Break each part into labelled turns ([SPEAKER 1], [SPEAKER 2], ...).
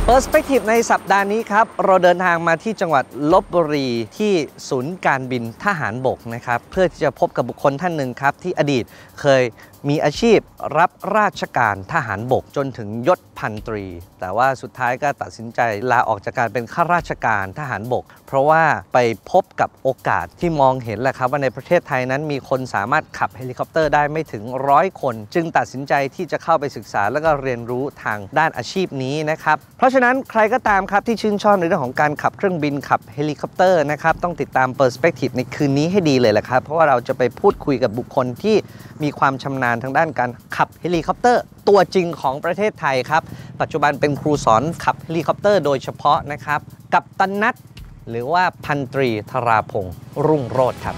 [SPEAKER 1] Perspective ในสัปดาห์นี้ครับเราเดินทางมาที่จังหวัดลพบุรีที่ศูนย์การบินทหารบกนะครับเพื่อที่จะพบกับบุคคลท่านหนึ่งครับที่อดีตเคยมีอาชีพรับราชการทหารบกจนถึงยศพันตรีแต่ว่าสุดท้ายก็ตัดสินใจลาออกจากการเป็นข้าราชการทหารบกเพราะว่าไปพบกับโอกาสที่มองเห็นแหละครับว่าในประเทศไทยนั้นมีคนสามารถขับเฮลิคอปเตอร์ได้ไม่ถึง100 คนจึงตัดสินใจที่จะเข้าไปศึกษาและก็เรียนรู้ทางด้านอาชีพนี้นะครับเพราะฉะนั้นใครก็ตามครับที่ชื่นชอบในเรื่องของการขับเครื่องบินขับเฮลิคอปเตอร์นะครับต้องติดตาม Perspective ในคืนนี้ให้ดีเลยแหละครับเพราะว่าเราจะไปพูดคุยกับบุคคลที่มีความชำนาญทางด้านการขับเฮลิคอปเตอร์ตัวจริงของประเทศไทยครับปัจจุบันเป็นครูสอนขับเฮลิคอปเตอร์โดยเฉพาะนะครับกัปตันนัทหรือว่าพันตรีธราพงษ์รุ่งโรจน์ครับ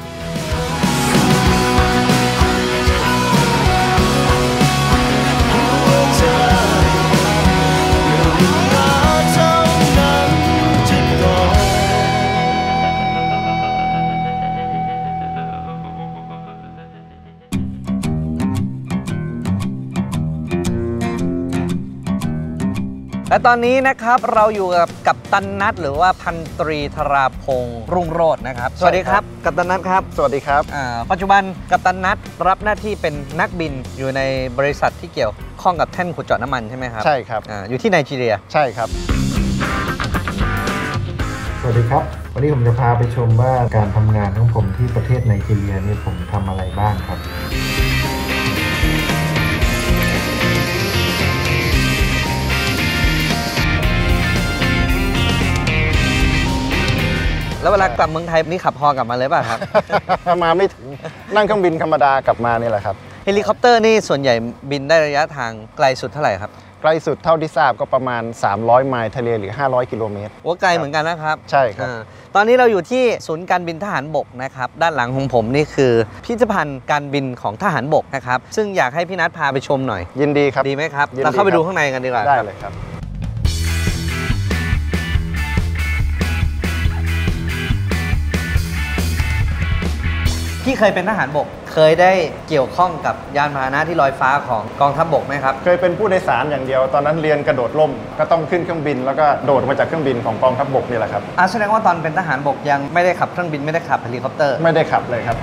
[SPEAKER 1] และตอนนี้นะครับเราอยู่กับกัปตันนัทหรือว่าพันตรีธราพงษ์รุ่งโรจน์นะครับสวัสดีครับกัปตันนัทครับ
[SPEAKER 2] สวัสดีครับ
[SPEAKER 1] ปัจจุบันกัปตันนัทรับหน้าที่เป็นนักบินอยู่ในบริษัทที่เกี่ยวข้องกับแท่นขุดเจาะน้ำมันใช่ไหมครับ
[SPEAKER 2] ใช่ครับ
[SPEAKER 1] อยู่ที่ไนจีเรีย
[SPEAKER 2] ใช่ครับสวัสดีครับวันนี้ผมจะพาไปชมว่าการทำงานของผมที่ประเทศไนจีเรียนี่ผมทำอะไรบ้างครับ
[SPEAKER 1] แล้วเวลากลับเมืองไทยนี่ขับฮอกลับมาเลยป่ะครับ
[SPEAKER 2] มาไม่ถึงนั่งเครื่องบินธรรมดากลับมานี่แหละครับ
[SPEAKER 1] เฮลิคอปเตอร์นี่ส่วนใหญ่บินได้ระยะทางไกลสุดเท่าไหร่ครับ
[SPEAKER 2] ไกลสุดเท่าที่ทราบก็ประมาณ300ไมล์ทะเลหรือ500กิโลเมตร
[SPEAKER 1] โอ้ไกลเหมือนกันนะครับ
[SPEAKER 2] ใช่ครับ
[SPEAKER 1] ตอนนี้เราอยู่ที่ศูนย์การบินทหารบกนะครับด้านหลังของผมนี่คือพิพิธภัณฑ์การบินของทหารบกนะครับซึ่งอยากให้พี่นัทพาไปชมหน่อย
[SPEAKER 2] ยินดีครับ
[SPEAKER 1] ดีไหมครับเราเข้าไปดูข้างในกันดีกว่า
[SPEAKER 2] ได้เลยครับ
[SPEAKER 1] พี่เคยเป็นทหารบกเคยได้เกี่ยวข้องกับยานพาหนะที่ลอยฟ้าของกองทัพบกไหมครับ
[SPEAKER 2] เคยเป็นผู้โดยสารอย่างเดียวตอนนั้นเรียนกระโดดร่มก็ต้องขึ้นเครื่องบินแล้วก็โดดมาจากเครื่องบินของกองทัพบกนี่แหละครับ
[SPEAKER 1] แสดงว่าตอนเป็นทหารบกยังไม่ได้ขับเครื่องบินไม่ได้ขับเฮลิคอปเตอร์
[SPEAKER 2] ไม่ได้ขับเลยครับ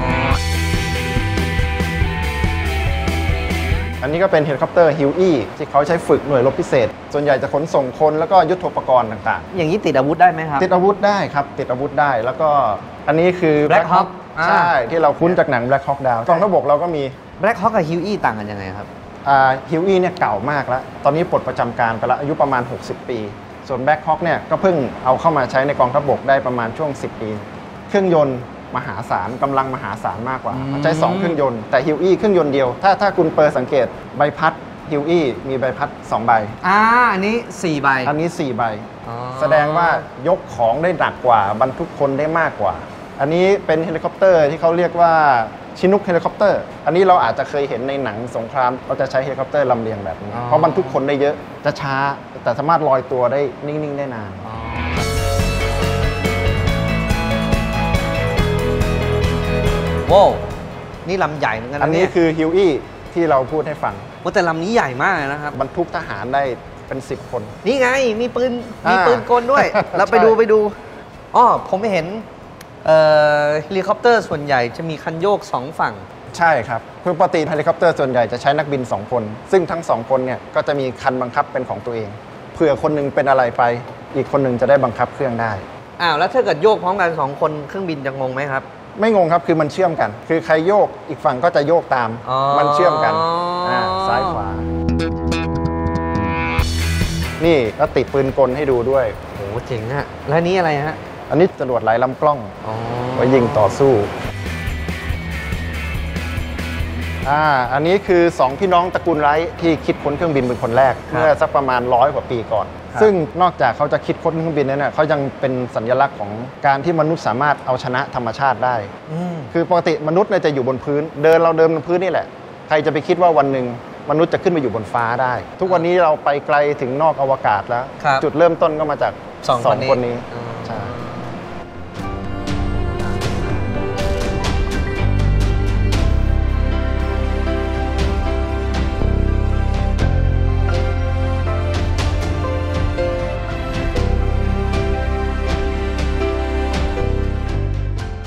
[SPEAKER 2] อันนี้ก็เป็นเฮลิคอปเตอร์ฮิวอี้ที่เขาใช้ฝึกหน่วยรบพิเศษส่วนใหญ่จะขนส่งคนแล้วก็ยุทโธปกรณ์ต่าง
[SPEAKER 1] ๆอย่างนี้ติดอาวุธได้ไหมครับ
[SPEAKER 2] ติดอาวุธได้ครับติดอาวุธได้แล้วก็อันนี้คือ
[SPEAKER 1] Black Hawk
[SPEAKER 2] ใช่ที่เราคุ้นจากหนัง Black Hawk Down กองทัพบกเราก็มี
[SPEAKER 1] Black Hawk กับฮิวอี้ต่างกันยังไงครับ
[SPEAKER 2] ฮิวอี้เนี่ยเก่ามากแล้วตอนนี้ปลดประจำการไปแล้วอายุประมาณ60 ปีส่วน Black Hawk เนี่ยก็เพิ่งเอาเข้ามาใช้ในกองทัพบกได้ประมาณช่วง10 ปีเครื่องยนต์มหาศาลกำลังมหาศาลมากกว่าใช้2เครื่องยนต์แต่ฮิวอี้เครื่องยนต์เดียวถ้าคุณเปิดสังเกตใบพัดฮิวอี้มีใบพัด2ใบ
[SPEAKER 1] อันนี้4ใบ
[SPEAKER 2] อันนี้4ใบแสดงว่ายกของได้หนักกว่าบรรทุกคนได้มากกว่าอันนี้เป็นเฮลิคอปเตอร์ที่เขาเรียกว่าชินุกเฮลิคอปเตอร์อันนี้เราอาจจะเคยเห็นในหนังสงครามเราจะใช้เฮลิคอปเตอร์ลำเลียงแบบนี้เพราะบรรทุกคนได้เยอะจะช้าแต่สามารถลอยตัวได้นิ่งๆได้นาน
[SPEAKER 1] ว้าวนี่ลำใหญ่เหมือนกัน
[SPEAKER 2] อันนี้คือฮิวอี้ที่เราพูดให้ฟัง
[SPEAKER 1] แต่ลำนี้ใหญ่มากนะครับ
[SPEAKER 2] บรรทุกทหารได้เป็น10 คน
[SPEAKER 1] นี่ไงมีปืนกลด้วยเราไปดูผมเห็นเฮลิคอปเตอร์ส่วนใหญ่จะมีคันโยก2ฝั่ง
[SPEAKER 2] ใช่ครับคือปกติเฮลิคอปเตอร์ส่วนใหญ่จะใช้นักบิน2 คนซึ่งทั้ง2 คนเนี่ยก็จะมีคันบังคับเป็นของตัวเองเผื่อคนนึงเป็นอะไรไปอีกคนนึงจะได้บังคับเครื่องได้
[SPEAKER 1] แล้วถ้าเกิดโยกพร้อมกัน2 คนเครื่องบินจะงงไหมครับ
[SPEAKER 2] ไม่งงครับคือมันเชื่อมกันคือใครโยกอีกฝั่งก็จะโยกตามมันเชื่อมกันซ้ายขวานี่ก็ติดปืนกลให้ดูด้วย
[SPEAKER 1] โหเจ๋งอะแล้วนี้อะไรฮะ
[SPEAKER 2] อันนี้จรวดไร้ลำกล้องไว้ยิงต่อสู้อันนี้คือ2 พี่น้องตระกูลไร้ที่คิดค้นเครื่องบินเป็นคนแรกเมื่อสักประมาณ100 กว่าปีก่อนซึ่งนอกจากเขาจะคิดค้นเครื่องบินนั้นเขายังเป็นสัญลักษณ์ของการที่มนุษย์สามารถเอาชนะธรรมชาติได้คือปกติมนุษย์จะอยู่บนพื้นเราเดินบนพื้นนี่แหละใครจะไปคิดว่าวันหนึ่งมนุษย์จะขึ้นไปอยู่บนฟ้าได้ทุกวันนี้เราไปไกลถึงนอกอวกาศแล้วจุดเริ่มต้นก็มาจาก2 คนนี้ใช่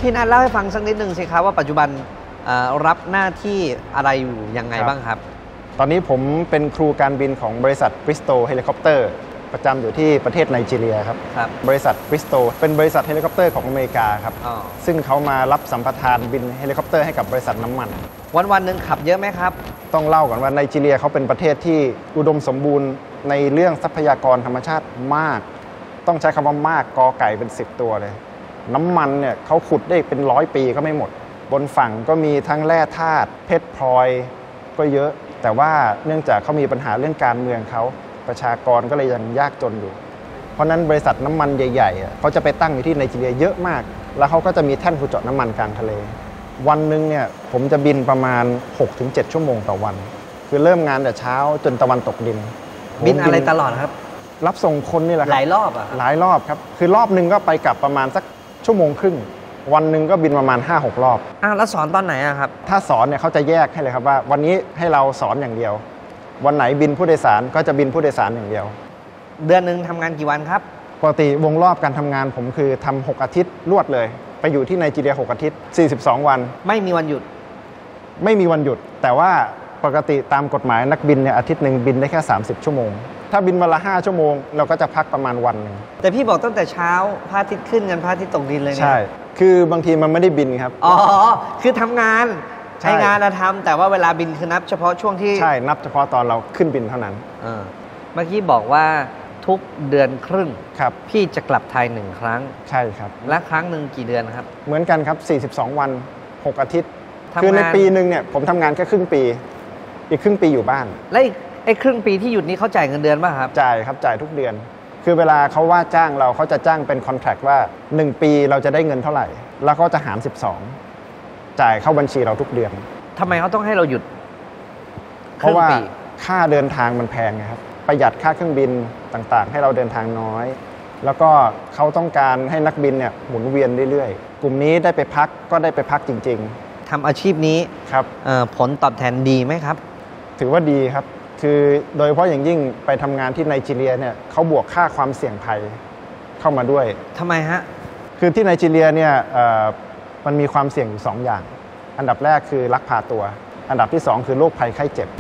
[SPEAKER 1] พี่นัทเล่าให้ฟังสักนิดนึงสิครับว่าปัจจุบันรับหน้าที่อะไรอยู่ยังไงบ้างครับ
[SPEAKER 2] ตอนนี้ผมเป็นครูการบินของบริษัท Bristow Helicopter ประจำอยู่ที่ประเทศไนจีเรียครับบริษัท Bristow เป็นบริษัทเฮลิคอปเตอร์ของอเมริกาครับซึ่งเขามารับสัมปทานบินเฮลิคอปเตอร์ให้กับบริษัทน้ำมัน
[SPEAKER 1] วันหนึ่งขับเยอะไหมครับ
[SPEAKER 2] ต้องเล่าก่อนว่าไนจีเรียเขาเป็นประเทศที่อุดมสมบูรณ์ในเรื่องทรัพยากรธรรมชาติมากต้องใช้คำว่ามากกอไก่เป็น10ตัวเลยน้ำมันเนี่ยเขาขุดได้เป็น100 ปีก็ไม่หมดบนฝั่งก็มีทั้งแร่ธาตุเพชรพลอยก็เยอะแต่ว่าเนื่องจากเขามีปัญหาเรื่องการเมืองเขาประชากรก็เลยยังยากจนอยู่เพราะนั้นบริษัทน้ำมันใหญ่ๆเขาจะไปตั้งอยู่ที่ไนจีเรียเยอะมากแล้วเขาก็จะมีแท่นขุดเจาะน้ำมันกลางทะเลวันหนึ่งเนี่ยผมจะบินประมาณ 6-7 ชั่วโมงต่อวันคือเริ่มงานแต่เช้าจนตะวันตกดิน
[SPEAKER 1] บินอะไรตลอดครับ
[SPEAKER 2] รับส่งคนนี่แหละครับ
[SPEAKER 1] หลายรอบอ่ะ
[SPEAKER 2] หลายรอบครับคือรอบนึงก็ไปกลับประมาณสักชั่วโมงครึ่งวันหนึ่งก็บินประมาณ 5-6 รอบ
[SPEAKER 1] แล้วสอนตอนไหนอะครับ
[SPEAKER 2] ถ้าสอนเนี่ยเขาจะแยกให้เลยครับว่าวันนี้ให้เราสอนอย่างเดียววันไหนบินผู้โดยสารก็จะบินผู้โดยสารอย่างเดียว
[SPEAKER 1] เดือนหนึ่งทำงานกี่วันครับ
[SPEAKER 2] ปกติวงรอบการทำงานผมคือทำ6 อาทิตย์รวดเลยไปอยู่ที่ไนจีเรีย6 อาทิตย์42 วัน
[SPEAKER 1] ไม่มีวันหยุด
[SPEAKER 2] ไม่มีวันหยุดแต่ว่าปกติตามกฎหมายนักบินเนี่ยอาทิตย์หนึ่งบินได้แค่30 ชั่วโมงถ้าบินวันละ5 ชั่วโมงเราก็จะพักประมาณวันหนึ่ง
[SPEAKER 1] แต่พี่บอกตั้งแต่เช้าพระอาทิตย์ขึ้นกันพระอาทิตย์ตกดินเลย
[SPEAKER 2] ใช่คือบางทีมันไม่ได้บินครับ
[SPEAKER 1] คือทำงานใช้งานทำแต่ว่าเวลาบินคือนับเฉพาะช่วงที่
[SPEAKER 2] ใช่นับเฉพาะตอนเราขึ้นบินเท่านั้น
[SPEAKER 1] เมื่อกี้บอกว่าทุกเดือนครึ่ง
[SPEAKER 2] ครับ
[SPEAKER 1] พี่จะกลับไทย1 ครั้ง
[SPEAKER 2] ใช่ครับ
[SPEAKER 1] และครั้งหนึ่งกี่เดือนครับ
[SPEAKER 2] เหมือนกันครับ42 วัน6 อาทิตย์คือในปีหนึ่งเนี่ยผมทำงานแค่ครึ่งปีอีกครึ่งปีอยู่บ้าน
[SPEAKER 1] และไอ้ครึ่งปีที่หยุดนี้เขาจ่ายเงินเดือนป่ะครับ
[SPEAKER 2] จ่ายครับจ่ายทุกเดือนคือเวลาเขาว่าจ้างเราเขาจะจ้างเป็นคอนแทคว่า1 ปีเราจะได้เงินเท่าไหร่แล้วก็จะหาร12จ่ายเข้าบัญชีเราทุกเดือน
[SPEAKER 1] ทำไมเขาต้องให้เราหยุด
[SPEAKER 2] เพราะว่าค่าเดินทางมันแพงครับประหยัดค่าเครื่องบินต่างๆให้เราเดินทางน้อยแล้วก็เขาต้องการให้นักบินเนี่ยหมุนเวียนเรื่อยๆกลุ่มนี้ได้ไปพักก็ได้ไปพักจริง
[SPEAKER 1] ๆทำอาชีพนี้
[SPEAKER 2] ครับ
[SPEAKER 1] ผลตอบแทนดีไหมครับ
[SPEAKER 2] ถือว่าดีครับคือโดยเฉพาะอย่างยิ่งไปทำงานที่ไนจีเรียเนี่ยเขาบวกค่าความเสี่ยงภัยเข้ามาด้วย
[SPEAKER 1] ทำไมฮะ
[SPEAKER 2] คือที่ไนจีเรียเนี่ยมันมีความเสี่ยงอยู่2 อย่างอันดับแรกคือลักพาตัวอันดับที่2คือโรคภัยไข้เจ็บ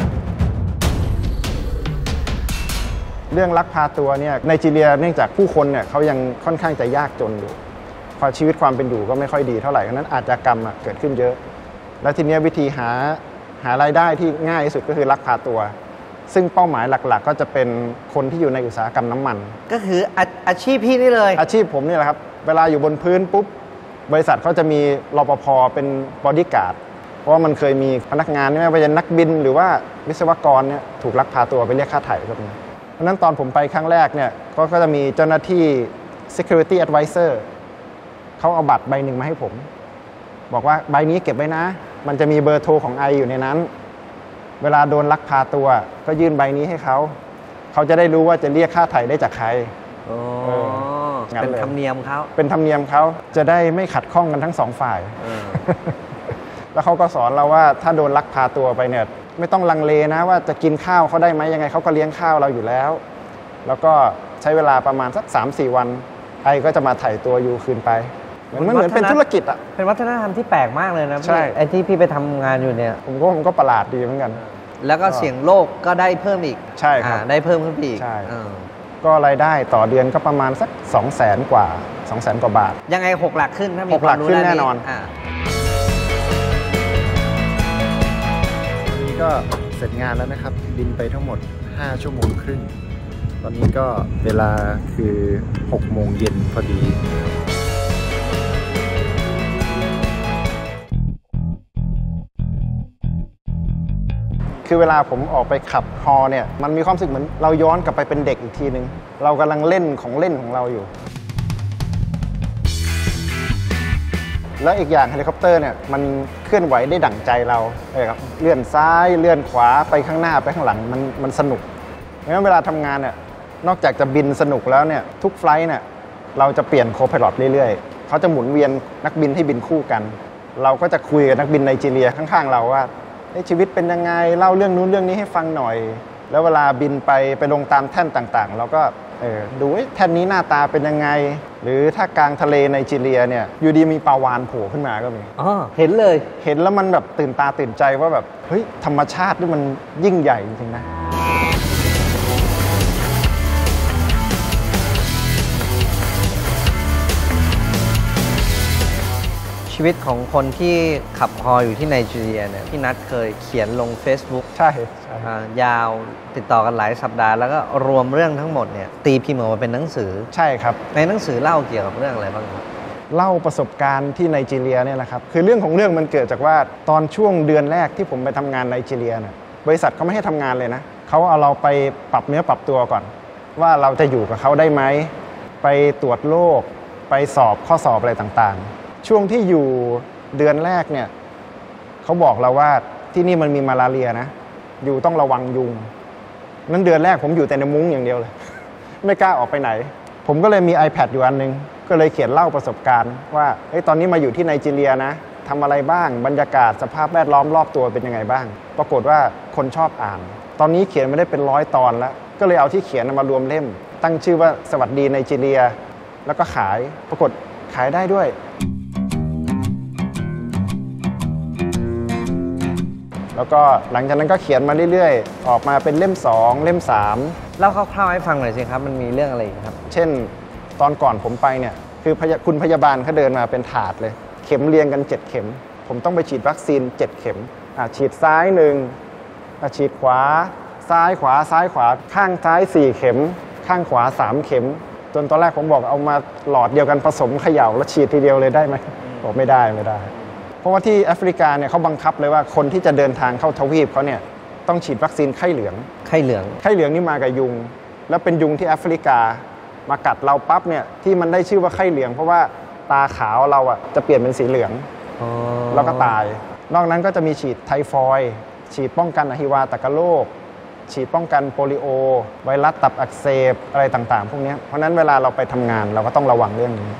[SPEAKER 2] เรื่องลักพาตัวเนี่ยไนจีเรียเนื่องจากผู้คนเนี่ยเขายังค่อนข้างจะยากจนอยู่พอชีวิตความเป็นอยู่ก็ไม่ค่อยดีเท่าไหร่เพราะนั้นอาชญากรรมเกิดขึ้นเยอะและทีนี้วิธีหารายได้ที่ง่ายที่สุดก็คือลักพาตัวซึ่งเป้าหมายหลักๆก็จะเป็นคนที่อยู่ในอุตสาหกรรมน้ำมัน
[SPEAKER 1] ก็คืออาชีพพี่นี่เลย
[SPEAKER 2] อาชีพผมนี่แหละครับเวลาอยู่บนพื้นปุ๊บบริษัทเขาจะมีรปภ.เป็นบอดี้การ์ดเพราะว่ามันเคยมีพนักงานไม่ว่าจะนักบินหรือว่าวิศวกรเนี่ยถูกลักพาตัวไปเรียกค่าไถ่พวกนี้เพราะนั้นตอนผมไปครั้งแรกเนี่ยก็จะมีเจ้าหน้าที่ security advisor เขาเอาบัตรใบหนึ่งมาให้ผมบอกว่าใบนี้เก็บไว้นะมันจะมีเบอร์โทรของไออยู่ในนั้นเวลาโดนลักพาตัวก็ยื่นใบนี้ให้เขาจะได้รู้ว่าจะเรียกค่าไถ่ได้จากใคร
[SPEAKER 1] เป็นธรรมเนียมเขา
[SPEAKER 2] เป็นธรรมเนียมเขาจะได้ไม่ขัดข้องกันทั้ง2 ฝ่ายแล้วเขาก็สอนเราว่าถ้าโดนลักพาตัวไปเนี่ยไม่ต้องลังเลนะว่าจะกินข้าวเขาได้ไหมยังไงเขาก็เลี้ยงข้าวเราอยู่แล้วแล้วก็ใช้เวลาประมาณสัก 3-4 วันไอก็จะมาไถ่ตัวอยู่คืนไปมันเหมือนเป็นธุรกิจ
[SPEAKER 1] เป็นวัฒนธรรมที่แปลกมากเลยนะใช่ไอ้ที่พี่ไปทำงานอยู่เนี่ย
[SPEAKER 2] ผมก็ประหลาดดีเหมือนกัน
[SPEAKER 1] แล้วก็เสี่ยงโรคก็ได้เพิ่มอีก
[SPEAKER 2] ใช่ครับ
[SPEAKER 1] ได้เพิ่มขึ้นอีก
[SPEAKER 2] ใช่ก็รายได้ต่อเดือนก็ประมาณสัก 200,000 กว่า 200,000 กว่าบาท
[SPEAKER 1] ยังไง6 หลักขึ้นถ้ามี
[SPEAKER 2] 6 หลักขึ้นแน่นอนวันนี้ก็เสร็จงานแล้วนะครับบินไปทั้งหมด5 ชั่วโมงครึ่งตอนนี้ก็เวลาคือ6 โมงเย็นพอดีคือเวลาผมออกไปขับฮอเนี่ยมันมีความรู้สึกเหมือนเราย้อนกลับไปเป็นเด็กอีกทีนึงเรากำลังเล่นของเล่นของเราอยู่แล้วอีกอย่างเฮลิคอปเตอร์เนี่ยมันเคลื่อนไหวได้ดั่งใจเราครับเลื่อนซ้ายเลื่อนขวาไปข้างหน้าไปข้างหลังมันสนุกเพราะฉะนั้นเวลาทำงานเนี่ยนอกจากจะบินสนุกแล้วเนี่ยทุกไฟล์เนี่ยเราจะเปลี่ยนโคไพลอตเรื่อยๆเขาจะหมุนเวียนนักบินที่บินคู่กันเราก็จะคุยกับนักบินไนจีเรียข้างๆเราว่าชีวิตเป็นยังไงเล่าเรื่องนู้นเรื่องนี้ให้ฟังหน่อยแล้วเวลาบินไปลงตามแท่นต่างๆเราก็ดูแท่นนี้หน้าตาเป็นยังไงหรือถ้ากลางทะเลไนจีเรียเนี่ยอยู่ดีมีปลาวาฬโผล่ขึ้นมาก็มี
[SPEAKER 1] อ๋อเห็นเลย
[SPEAKER 2] เห็นแล้วมันแบบตื่นตาตื่นใจว่าแบบเฮ้ยธรรมชาตินี่มันยิ่งใหญ่จริงๆนะ
[SPEAKER 1] ชีวิตของคนที่ขับฮออยู่ที่ไนจีเรียเนี่ยพี่นัทเคยเขียนลง Facebook
[SPEAKER 2] ใช่
[SPEAKER 1] ยาวติดต่อกันหลายสัปดาห์แล้วก็รวมเรื่องทั้งหมดเนี่ยตีพิมพ์ออกมาเป็นหนังสือ
[SPEAKER 2] ใช่ครับ
[SPEAKER 1] ในหนังสือเล่าเกี่ยวกับเรื่องอะไรบ้างครับ
[SPEAKER 2] เล่าประสบการณ์ที่ไนจีเรียเนี่ยแหละครับคือเรื่องของเรื่องมันเกิดจากว่าตอนช่วงเดือนแรกที่ผมไปทำงานไนจีเรียเนี่ยบริษัทเขาไม่ให้ทำงานเลยนะเขาเอาเราไปปรับเนื้อปรับตัวก่อนว่าเราจะอยู่กับเขาได้ไหมไปตรวจโรคไปสอบข้อสอบอะไรต่างๆช่วงที่อยู่เดือนแรกเนี่ยเขาบอกเราว่าที่นี่มันมีมาลาเรียนะอยู่ต้องระวังยุงนั้นเดือนแรกผมอยู่แต่ในมุ้งอย่างเดียวเลย ไม่กล้าออกไปไหนผมก็เลยมี iPad อยู่อันนึงก็เลยเขียนเล่าประสบการณ์ว่าตอนนี้มาอยู่ที่ไนจีเรียนะทำอะไรบ้างบรรยากาศสภาพแวดล้อมรอบตัวเป็นยังไงบ้างปรากฏว่าคนชอบอ่านตอนนี้เขียนไม่ได้เป็น100 ตอนแล้วก็เลยเอาที่เขียนมารวมเล่มตั้งชื่อว่าสวัสดีไนจีเรียแล้วก็ขายปรากฏขายได้ด้วยแล้วก็หลังจากนั้นก็เขียนมาเรื่อยๆออกมาเป็นเล่ม2เล่ม3
[SPEAKER 1] เล่าคร่าวๆให้ฟังหน่อยสิครับมันมีเรื่องอะไรครับ
[SPEAKER 2] เช่นตอนก่อนผมไปเนี่ยคือคุณพยาบาลเขาเดินมาเป็นถาดเลยเข็มเรียงกัน7เข็มผมต้องไปฉีดวัคซีน7เข็มฉีดซ้าย1ฉีดขวาซ้ายขวาซ้ายขวาข้างซ้าย4เข็มข้างขวา3เข็มจนตอนแรกผมบอกเอามาหลอดเดียวกันผสมเขย่าแล้วฉีดทีเดียวเลยได้ไหมบอกไม่ได้เพราะว่าที่แอฟริกาเนี่ยเขาบังคับเลยว่าคนที่จะเดินทางเข้าทวีปเขาเนี่ยต้องฉีดวัคซีนไข้เหลืองนี่มากับยุงแล้วเป็นยุงที่แอฟริกามากัดเราปั๊บเนี่ยที่มันได้ชื่อว่าไข้เหลืองเพราะว่าตาขาวเราอ่ะจะเปลี่ยนเป็นสีเหลืองแล้วก็ตายนอกนั้นก็จะมีฉีดไทฟอยด์ฉีดป้องกันอหิวาตกโรคฉีดป้องกันโปลิโอไวรัสตับอักเสบอะไรต่างๆพวกนี้เพราะนั้นเวลาเราไปทำงานเราก็ต้องระวังเรื่องนี้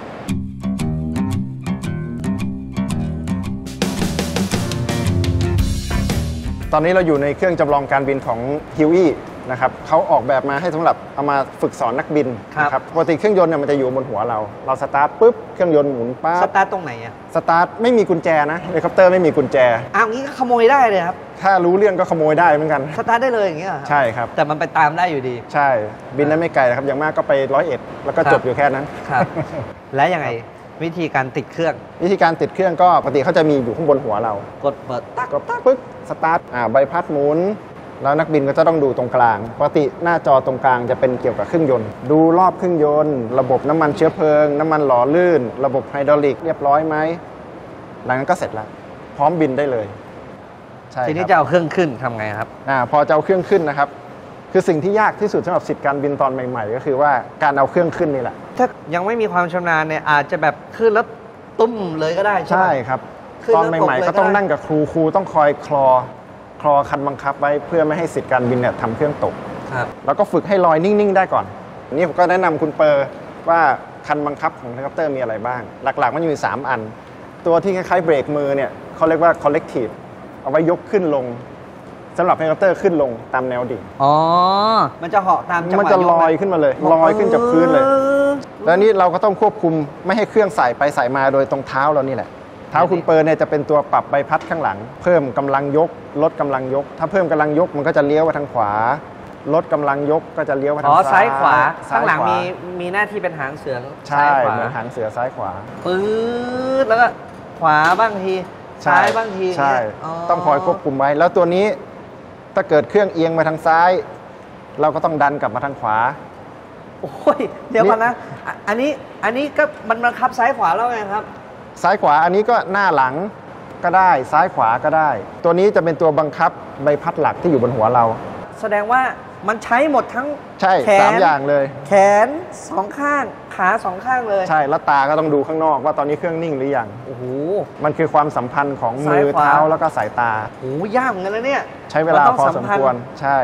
[SPEAKER 2] ตอนนี้เราอยู่ในเครื่องจำลองการบินของฮิวอี้นะครับเขาออกแบบมาให้สำหรับเอามาฝึกสอนนักบินครับปกติเครื่องยนต์เนี่ยมันจะอยู่บนหัวเราสตาร์ทปุ๊บเครื่องยนต์หมุนปั๊บ
[SPEAKER 1] สตาร์ทตรงไหนอะ
[SPEAKER 2] สตาร์ทไม่มีกุญแจนะเฮลิคอปเตอร์ไม่มีกุญแจ
[SPEAKER 1] งี้ก็ขโมยได้เลยครับ
[SPEAKER 2] ถ้ารู้เรื่องก็ขโมยได้เหมือนกัน
[SPEAKER 1] สตาร์ทได้เลยอย่างเงี้ย
[SPEAKER 2] ใช่ครับ
[SPEAKER 1] แต่มันไปตามได้อยู่ดี
[SPEAKER 2] ใช่บินได้ไม่ไกลครับอย่างมากก็ไป101แล้วก็จบอยู่แค่นั้น
[SPEAKER 1] ครับและยังไงวิธีการติดเครื่อง
[SPEAKER 2] ก็ปกติเขาจะมีอยู่ข้างบนหัวเรา
[SPEAKER 1] กดเปิดตัก
[SPEAKER 2] ก็ปึ๊บสตาร์ทใบพัดหมุนแล้วนักบินก็จะต้องดูตรงกลางปกติหน้าจอตรงกลางจะเป็นเกี่ยวกับเครื่องยนต์ดูรอบเครื่องยนต์ระบบน้ำมันเชื้อเพลิงน้ำมันหล่อลื่นระบบไฮดรอลิกเรียบร้อยไหมหลังนั้นก็เสร็จแล้วพร้อมบินได้เลย
[SPEAKER 1] ใช่ทีนี้จะเอาเครื่องขึ้นทำไงครับ
[SPEAKER 2] พอจะเอาเครื่องขึ้นนะครับคือสิ่งที่ยากที่สุดสำหรับศิษย์การบินตอนใหม่ๆก็คือว่าการเอาเครื่องขึ้นนี่แหละ
[SPEAKER 1] ถ้ายังไม่มีความชำนาญเนี่ยอาจจะแบบขึ้นแล้วตุ้มเลยก็ได้
[SPEAKER 2] ใช่ครับตอนใหม่ๆก็ต้องนั่งกับครูต้องคอยคลอคันบังคับไว้เพื่อไม่ให้ศิษย์การบินเนี่ยทำเครื่องตกแล้วก็ฝึกให้ลอยนิ่งๆได้ก่อนอันนี้ผมก็แนะนำคุณเปอร์ว่าคันบังคับของเฮลิคอปเตอร์มีอะไรบ้างหลักๆมันอยู่3อันตัวที่คล้ายๆเบรกมือเนี่ยเขาเรียกว่า collective เอาไว้ยกขึ้นลงสำหรับเฮลิคอปเตอร์ขึ้นลงตามแนวดิ่ง
[SPEAKER 1] มันจะเหาะตามจังหวะ
[SPEAKER 2] มันจะลอยขึ้นมาเลยลอยขึ้นจากพื้นเลยแล้วนี่เราก็ต้องควบคุมไม่ให้เครื่องใส่ไปใส่มาโดยตรงเท้าเรานี่แหละเท้าคุณเปอร์เนี่ยจะเป็นตัวปรับใบพัดข้างหลังเพิ่มกำลังยกลดกำลังยกถ้าพิ่มกำลังยกมันก็จะเลี้ยวไปทางขวาลดกำลังยกก็จะเลี้ยวไปทาง
[SPEAKER 1] ซ้ายขวาข้างหลังมีหน้าที่เป็นหางเสือ
[SPEAKER 2] ใช่เหมือนหางเสือซ้ายขวา
[SPEAKER 1] ปื๊ดแล้วก็ขวาบ้างทีซ้ายบ้างที
[SPEAKER 2] ใช่ต้องคอยควบคุมไว้แล้วตัวนี้ถ้าเกิดเครื่องเอียงมาทางซ้ายเราก็ต้องดันกลับมาทางขวา
[SPEAKER 1] โอ้ยเดี๋ยวก่อนนะอันนี้ก็มันบังคับซ้ายขวาแล้วไงครับ
[SPEAKER 2] ซ้ายขวาอันนี้ก็หน้าหลังก็ได้ซ้ายขวาก็ได้ตัวนี้จะเป็นตัวบังคับใบพัดหลักที่อยู่บนหัวเรา
[SPEAKER 1] แสดงว่ามันใช้หมดทั้ง
[SPEAKER 2] ใช่3อย่างเลย
[SPEAKER 1] แขน2ข้างขา2ข้างเลย
[SPEAKER 2] ใช่แล้วตาก็ต้องดูข้างนอกว่าตอนนี้เครื่องนิ่งหรือยัง
[SPEAKER 1] โอ้โห
[SPEAKER 2] มันคือความสัมพันธ์ของมือเท้าแล้วก็สายตา
[SPEAKER 1] โอ้ยากเหมือนกันนะเนี่ย
[SPEAKER 2] ใช้เวลาพอสมควรใช่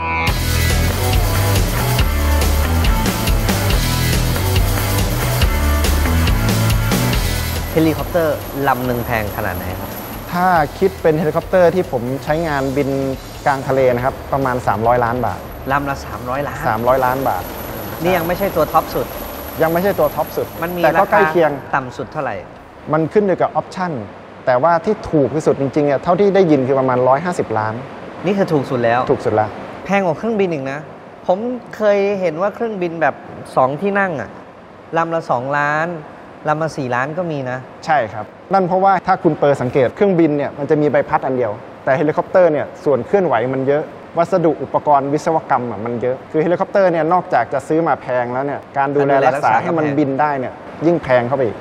[SPEAKER 1] เฮลิคอปเตอร์ลำหนึ่งแพงขนาดไหนครับ
[SPEAKER 2] ถ้าคิดเป็นเฮลิคอปเตอร์ที่ผมใช้งานบินกลางทะเลนะครับประมาณ300 ล้านบาท
[SPEAKER 1] ลำละ300 ล้าน
[SPEAKER 2] 300 ล้านบาท
[SPEAKER 1] นี่ยังไม่ใช่ตัวท็อปสุด
[SPEAKER 2] ยังไม่ใช่ตัวท็อปสุด
[SPEAKER 1] มันมี
[SPEAKER 2] แต่ก็ใกล้เคียง
[SPEAKER 1] ต่ำสุดเท่าไหร่
[SPEAKER 2] มันขึ้นอยู่กับออปชั่นแต่ว่าที่ถูกที่สุดจริงๆเท่าที่ได้ยินคือประมาณ150 ล้าน
[SPEAKER 1] นี่คือถูกสุดแล้ว
[SPEAKER 2] ถูกสุดแล้ว
[SPEAKER 1] แพงกว่าเครื่องบินอีกนะผมเคยเห็นว่าเครื่องบินแบบ2ที่นั่งอะลำละ2 ล้านลำละ4 ล้านก็มีนะ
[SPEAKER 2] ใช่ครับนั่นเพราะว่าถ้าคุณเปิดสังเกตเครื่องบินเนี่ยมันจะมีใบพัดอันเดียวแต่เฮลิคอปเตอร์เนี่ยส่วนเคลื่อนไหวมันเยอะวัสดุอุปกรณ์วิศวกรรมมันเยอะคือเฮลิคอปเตอร์เนี่ยนอกจากจะซื้อมาแพงแล้วเนี่ยการดูแลรักษาให้มันบินได้เนี่ยยิ่งแพงเข้าไปอีก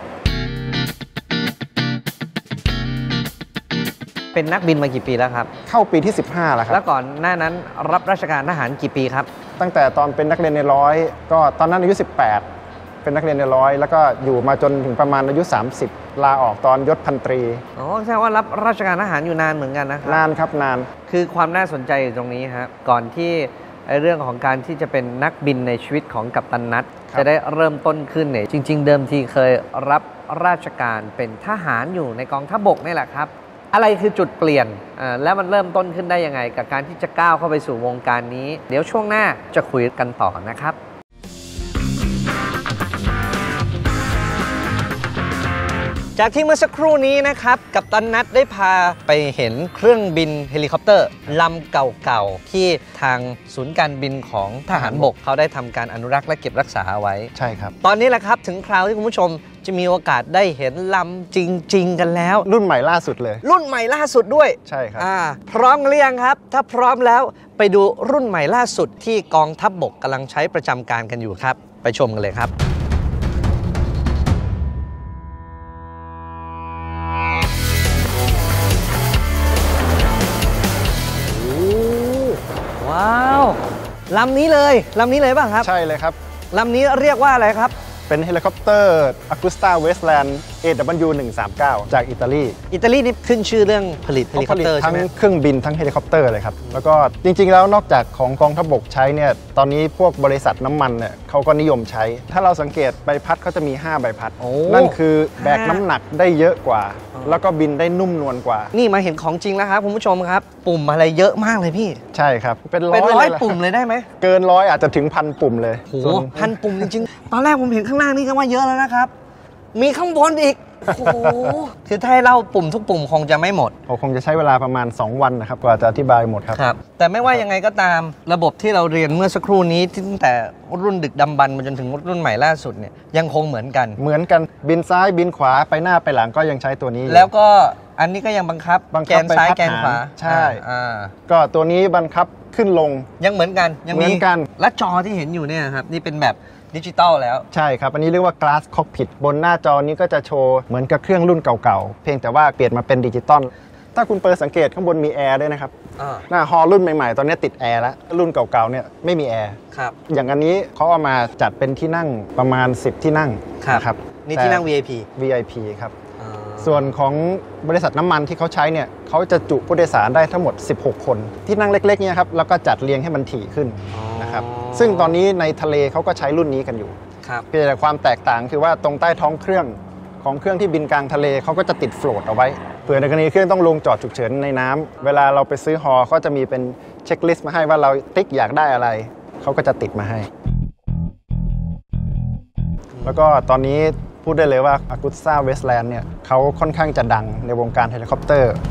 [SPEAKER 1] เป็นนักบินมากี่ปีแล้วครับ
[SPEAKER 2] เข้าปีที่15แล้วครับ
[SPEAKER 1] แล้วก่อนหน้านั้นรับราชการทหารกี่ปีครับ
[SPEAKER 2] ตั้งแต่ตอนเป็นนักเรียนในร้อยก็ตอนนั้นอายุ18เป็นนักเรียนในร้อยแล้วก็อยู่มาจนถึงประมาณอายุ30ลาออกตอนยศพันตรี
[SPEAKER 1] อ๋อแสดงว่ารับราชการทหารอยู่นานเหมือนกันนะครับ
[SPEAKER 2] นานครับนาน
[SPEAKER 1] คือความน่าสนใจอยู่ตรงนี้ครับก่อนที่เรื่องของการที่จะเป็นนักบินในชีวิตของกัปตันนัทจะได้เริ่มต้นขึ้นเนี่ยจริงๆเดิมทีเคยรับราชการเป็นทหารอยู่ในกองทัพบกนี่แหละครับอะไรคือจุดเปลี่ยนแล้วมันเริ่มต้นขึ้นได้ยังไงกับการที่จะก้าวเข้าไปสู่วงการนี้เดี๋ยวช่วงหน้าจะคุยกันต่อนะครับจากที่เมื่อสักครู่นี้นะครับกัปตันนัทได้พาไปเห็นเครื่องบินเฮลิคอปเตอร์ลำเก่าๆที่ทางศูนย์การบินของทหารบกเขาได้ทำการอนุรักษ์และเก็บรักษาเอาไว้
[SPEAKER 2] ใช่ครับ
[SPEAKER 1] ตอนนี้แหละครับถึงคราวที่คุณผู้ชมจะมีโอกาสได้เห็นลำจริงๆกันแล้ว
[SPEAKER 2] รุ่นใหม่ล่าสุดเลย
[SPEAKER 1] รุ่นใหม่ล่าสุดด้วย
[SPEAKER 2] ใช่ครับ
[SPEAKER 1] พร้อมหรือยังครับถ้าพร้อมแล้วไปดูรุ่นใหม่ล่าสุดที่กองทัพบกกำลังใช้ประจำการกันอยู่ครับไปชมกันเลยครับว้าวลำนี้เลยป่ะครับ
[SPEAKER 2] ใช่เลยครับ
[SPEAKER 1] ลำนี้เรียกว่าอะไรครับ
[SPEAKER 2] เป็นเฮลิคอปเตอร์ Agusta Westland AW139 จากอิตาลี
[SPEAKER 1] นี่ขึ้นชื่อเรื่องผลิตเฮลิคอปเตอร์ใช่ไหม
[SPEAKER 2] ทั้งเครื่องบินทั้งเฮลิคอปเตอร์เลยครับแล้วก็จริงๆแล้วนอกจากของกองทัพบกใช้เนี่ยตอนนี้พวกบริษัทน้ำมันเนี่ยเขาก็นิยมใช้ถ้าเราสังเกตใบพัดเขาจะมี5ใบพัดนั่นคือแบกน้ำหนักได้เยอะกว่าแล้วก็บินได้นุ่มนวลกว่า
[SPEAKER 1] นี่มาเห็นของจริงแล้วครับคุณผู้ชมครับปุ่มอะไรเยอะมากเลยพี่
[SPEAKER 2] ใช่ครับ
[SPEAKER 1] เป็นร้อยปุ่มเลยได้ไหม
[SPEAKER 2] เกิน100อาจจะถึง1,000 ปุ่มเลย
[SPEAKER 1] โอ้โห1,000 ปุ่มจริงๆตอนแรกผมเห็นข้างล่างนี่ก็ว่าเยอะแล้วนะครับมีข้างบนอีกโอ้โหคือถ้าให้เล่าปุ่มทุกปุ่มคงจะไม่หมด
[SPEAKER 2] คงจะใช้เวลาประมาณ2 วันนะครับกว่าจะอธิบายหมดครับ
[SPEAKER 1] แต่ไม่ว่ายังไงก็ตามระบบที่เราเรียนเมื่อสักครู่นี้ตั้งแต่รุ่นดึกดำบรรพ์มาจนถึงรุ่นใหม่ล่าสุดเนี่ยยังคงเหมือนกัน
[SPEAKER 2] บินซ้ายบินขวาไปหน้าไปหลังก็ยังใช้ตัวนี้
[SPEAKER 1] แล้วก็อันนี้ก็ยังบังคับแกนซ้ายแกนขวา
[SPEAKER 2] ใช่ก็ตัวนี้บังคับขึ้นลง
[SPEAKER 1] ยังเหมือนกันยังมีและจอที่เห็นอยู่เนี่ยครับนี่เป็นแบบดิจิตอลแล้ว
[SPEAKER 2] ใช่ครับอันนี้เรียกว่า Glass Cockpit บนหน้าจอนี้ก็จะโชว์เหมือนกับเครื่องรุ่นเก่าๆเพียงแต่ว่าเปลี่ยนมาเป็นดิจิตอลถ้าคุณเปิดสังเกตข้างบนมีแอร์ด้วยนะครับหน้าฮอลรุ่นใหม่ๆตอนนี้ติดแอร์แล้วรุ่นเก่าๆเนี่ยไม่มีแอร์
[SPEAKER 1] ครับ
[SPEAKER 2] อย่างอันนี้เขาเอามาจัดเป็นที่นั่งประมาณ10ที่นั่ง
[SPEAKER 1] ครับนี่ที่นั่ง
[SPEAKER 2] VIP ครับส่วนของบริษัทน้ำมันที่เขาใช้เนี่ยเขาจะจุผู้โดยสารได้ทั้งหมด16 คนที่นั่งเล็กๆเนี่ยครับแล้วก็จัดเรียงให้มันถี่ขึ้นนะครับซึ่งตอนนี้ในทะเลเขาก็ใช้รุ่นนี้กันอยู่เพียงแต่ความแตกต่างคือว่าตรงใต้ท้องเครื่องของเครื่องที่บินกลางทะเลเขาก็จะติดโฟลตเอาไว้เผื่อในกรณีเครื่องต้องลงจอดฉุกเฉินในน้ำเวลาเราไปซื้อฮอก็จะมีเป็นเช็คลิสต์มาให้ว่าเราติ๊กอยากได้อะไรเขาก็จะติดมาให้แล้วก็ตอนนี้พูดได้เลยว่า Agusta Westland เนี่ยเขาค่อนข้างจะดังในวงการเฮลิคอปเตอร์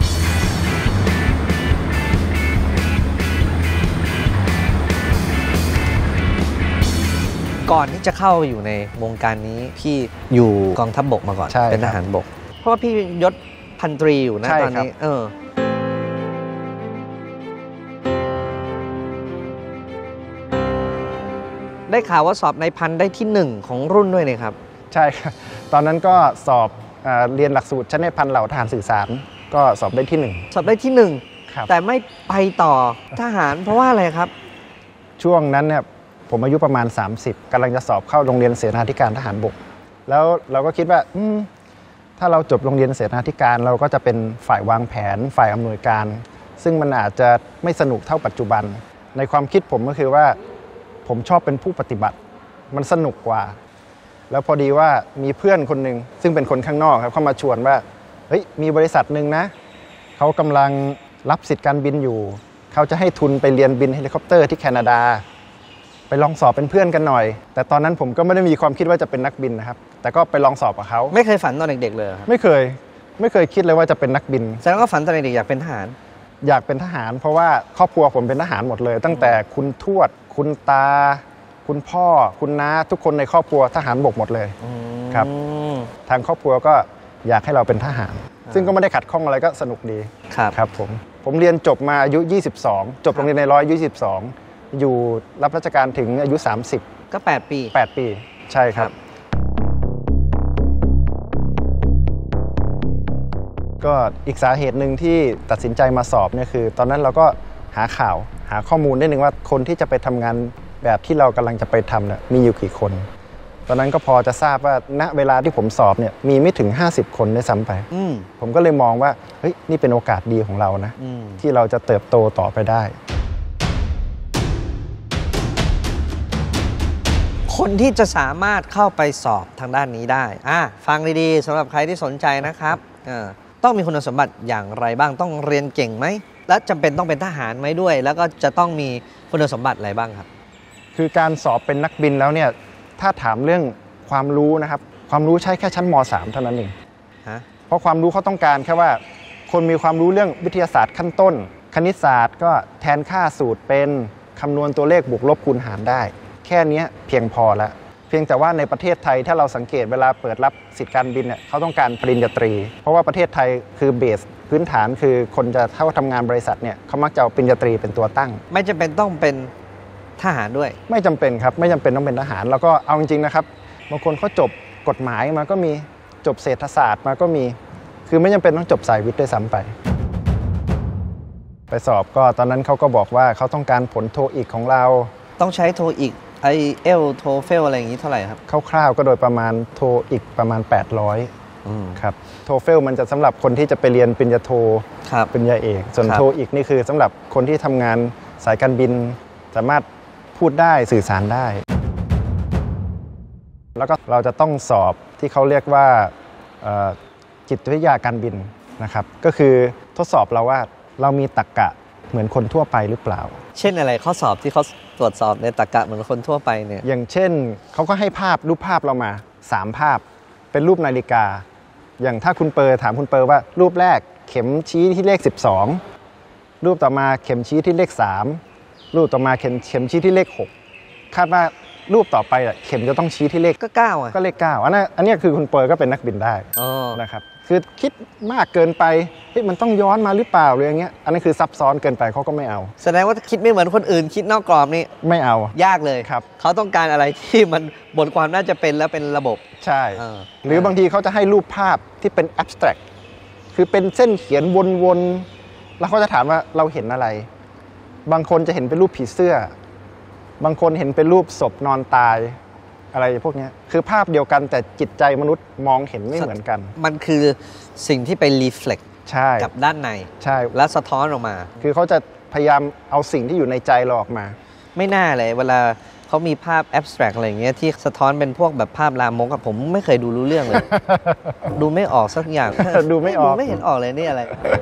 [SPEAKER 1] ก่อนที่จะเข้าอยู่ในวงการนี้พี่อยู่กองทัพบกมาก่อนเป็นทหารบกเพราะว่าพี่ยศพันตรีอยู่นะตอนนี้ได้ข่าวว่าสอบในพันได้ที่1ของรุ่นด้วยนี่ครับ
[SPEAKER 2] ใช่ครับตอนนั้นก็สอบเรียนหลักสูตรชั้นในพันเหล่าทหารสื่อสารก็สอบได้ที่1
[SPEAKER 1] สอบได้ที่1แต่ไม่ไปต่อทหารเพราะว่าอะไรครับ
[SPEAKER 2] ช่วงนั้นเนี่ยผมอายุประมาณ30กำลังจะสอบเข้าโรงเรียนเสนาธิการทหารบกแล้วเราก็คิดว่าถ้าเราจบโรงเรียนเสนาธิการเราก็จะเป็นฝ่ายวางแผนฝ่ายอำนวยการซึ่งมันอาจจะไม่สนุกเท่าปัจจุบันในความคิดผมก็คือว่าผมชอบเป็นผู้ปฏิบัติมันสนุกกว่าแล้วพอดีว่ามีเพื่อนคนหนึ่งซึ่งเป็นคนข้างนอกครับเข้ามาชวนว่าเฮ้ยมีบริษัทหนึ่งนะเขากำลังรับสิทธิ์การบินอยู่เขาจะให้ทุนไปเรียนบินเฮลิคอปเตอร์ที่แคนาดาไปลองสอบเป็นเพื่อนกันหน่อยแต่ตอนนั้นผมก็ไม่ได้มีความคิดว่าจะเป็นนักบินนะครับแต่ก็ไปลองสอบกับเขา
[SPEAKER 1] ไม่เคยฝันตอนเด็กๆเลยครับ
[SPEAKER 2] ไม่เคยคิดเลยว่าจะเป็นนักบิน
[SPEAKER 1] แสดงว่าฝันตอนเด็กๆอยากเป็นทหาร
[SPEAKER 2] อยากเป็นทหารเพราะว่าครอบครัวผมเป็นทหารหมดเลยตั้งแต่คุณทวดคุณตาคุณพ่อคุณน้าทุกคนในครอบครัวทหารบกหมดเลยครับทางครอบครัวก็อยากให้เราเป็นทหารซึ่งก็ไม่ได้ขัดข้องอะไรก็สนุกดีครับผมเรียนจบมาอายุ22จบโรงเรียนในร้อยอายุ22อยู่รับราชการถึงอายุ30
[SPEAKER 1] ก็8 ปี
[SPEAKER 2] 8 ปีใช่ครับก็อีกสาเหตุหนึ่งที่ตัดสินใจมาสอบเนี่ยคือตอนนั้นเราก็หาข่าวหาข้อมูลได้หนึ่งว่าคนที่จะไปทำงานแบบที่เรากำลังจะไปทำเนี่ยมีอยู่กี่คนตอนนั้นก็พอจะทราบว่าณเวลาที่ผมสอบเนี่ยมีไม่ถึง50 คนด้วยซ้ำไปผมก็เลยมองว่าเฮ้ยนี่เป็นโอกาสดีของเรานะที่เราจะเติบโตต่อไปได้
[SPEAKER 1] คนที่จะสามารถเข้าไปสอบทางด้านนี้ได้ฟังดีๆสำหรับใครที่สนใจนะครับต้องมีคุณสมบัติอย่างไรบ้างต้องเรียนเก่งไหมและจำเป็นต้องเป็นทหารไหมด้วยแล้วก็จะต้องมีคุณสมบัติอะไรบ้างครับ
[SPEAKER 2] คือการสอบเป็นนักบินแล้วเนี่ยถ้าถามเรื่องความรู้นะครับความรู้ใช้แค่ชั้นม.3 เท่านั้นเองเพราะความรู้เขาต้องการแค่ว่าคนมีความรู้เรื่องวิทยาศาสตร์ขั้นต้นคณิตศาสตร์ก็แทนค่าสูตรเป็นคำนวณตัวเลขบวกลบคูณหารได้แค่นี้เพียงพอแล้วเพียงแต่ว่าในประเทศไทยถ้าเราสังเกตเวลาเปิดรับสิทธิการบินเนี่ยเขาต้องการปริญญาตรีเพราะว่าประเทศไทยคือเบสพื้นฐานคือคนจะเข้าทำงานบริษัทเนี่ยเขามักจะเอาปริญญาตรีเป็นตัวตั้ง
[SPEAKER 1] ไม่จำเป็นต้องเป็นทหารด้วย
[SPEAKER 2] ไม่จำเป็นครับไม่จำเป็นต้องเป็นทหารแล้วก็เอาจริงๆนะครับบางคนเขาจบกฎหมายมาก็มีจบเศรษฐศาสตร์มาก็มีคือไม่จำเป็นต้องจบสายวิทย์ด้วยซ้ำไปสอบก็ตอนนั้นเขาก็บอกว่าเขาต้องการผลโทอีกของเรา
[SPEAKER 1] ต้องใช้โทอีกIELTS TOEFL อะไรอย่างนี้เท่าไหร่ครับ
[SPEAKER 2] คร่าวๆก็โดยประมาณโทอีกประมาณ800ครับโทเฟลมันจะสำหรับคนที่จะไปเรียนปริญญาโทปริญญาเอกส่วนโทอีกนี่คือสำหรับคนที่ทำงานสายการบินสามารถพูดได้สื่อสารได้แล้วก็เราจะต้องสอบที่เขาเรียกว่าจิตวิทยาการบินนะครับก็คือทดสอบเราว่าเรามีตรรกะเหมือนคนทั่วไปหรือเปล่า
[SPEAKER 1] เช่นอะไรข้อสอบที่เขาตรวจสอบในตรรกะเหมือนคนทั่วไปเนี่ย
[SPEAKER 2] อย่างเช่นเขาก็ให้รูปภาพเรามา3ภาพเป็นรูปนาฬิกาอย่างถ้าคุณเปอร์ถามคุณเปอร์ว่ารูปแรกเข็มชี้ที่เลข12รูปต่อมาเข็มชี้ที่เลข3รูปต่อมาเข็มชี้ที่เลข6คาดว่ารูปต่อไปเข็มจะต้องชี้ที่เลข
[SPEAKER 1] ก็9
[SPEAKER 2] ก็เลข9อันนี้คือคุณเปอร์ก็เป็นนักบินได้นะครับคือคิดมากเกินไปมันต้องย้อนมาหรือเปล่าหรืออย่างเงี้ยอันนั้นคือซับซ้อนเกินไปเขาก็ไม่เอา
[SPEAKER 1] แสดงว่าคิดไม่เหมือนคนอื่นคิดนอกกรอบนี่
[SPEAKER 2] ไม่เอา
[SPEAKER 1] ยากเลย
[SPEAKER 2] ครับ
[SPEAKER 1] เขาต้องการอะไรที่มันบทความน่าจะเป็นแล้วเป็นระบบ
[SPEAKER 2] ใช่หรือบางทีเขาจะให้รูปภาพที่เป็น abstract คือเป็นเส้นเขียนวนๆแล้วเขาจะถามว่าเราเห็นอะไรบางคนจะเห็นเป็นรูปผีเสื้อบางคนเห็นเป็นรูปศพนอนตายอะไรพวกนี้คือภาพเดียวกันแต่จิตใจมนุษย์มองเห็นไม่เหมือนกัน
[SPEAKER 1] มันคือสิ่งที่ไปรีเฟล็กกับด้านใน
[SPEAKER 2] ใช่
[SPEAKER 1] และสะท้อนออกมา
[SPEAKER 2] คือเขาจะพยายามเอาสิ่งที่อยู่ในใจเราออกมา
[SPEAKER 1] ไม่น่าเลยเวลาเขามีภาพแอบสแตรกอะไรอย่างเงี้ยที่สะท้อนเป็นพวกแบบภาพลามกผมไม่เคยดูรู้เรื่องเลย ดูไม่ออกสักอย่าง
[SPEAKER 2] ดูไม่ออก
[SPEAKER 1] ไม่เห็นออกเลยนี่อะไร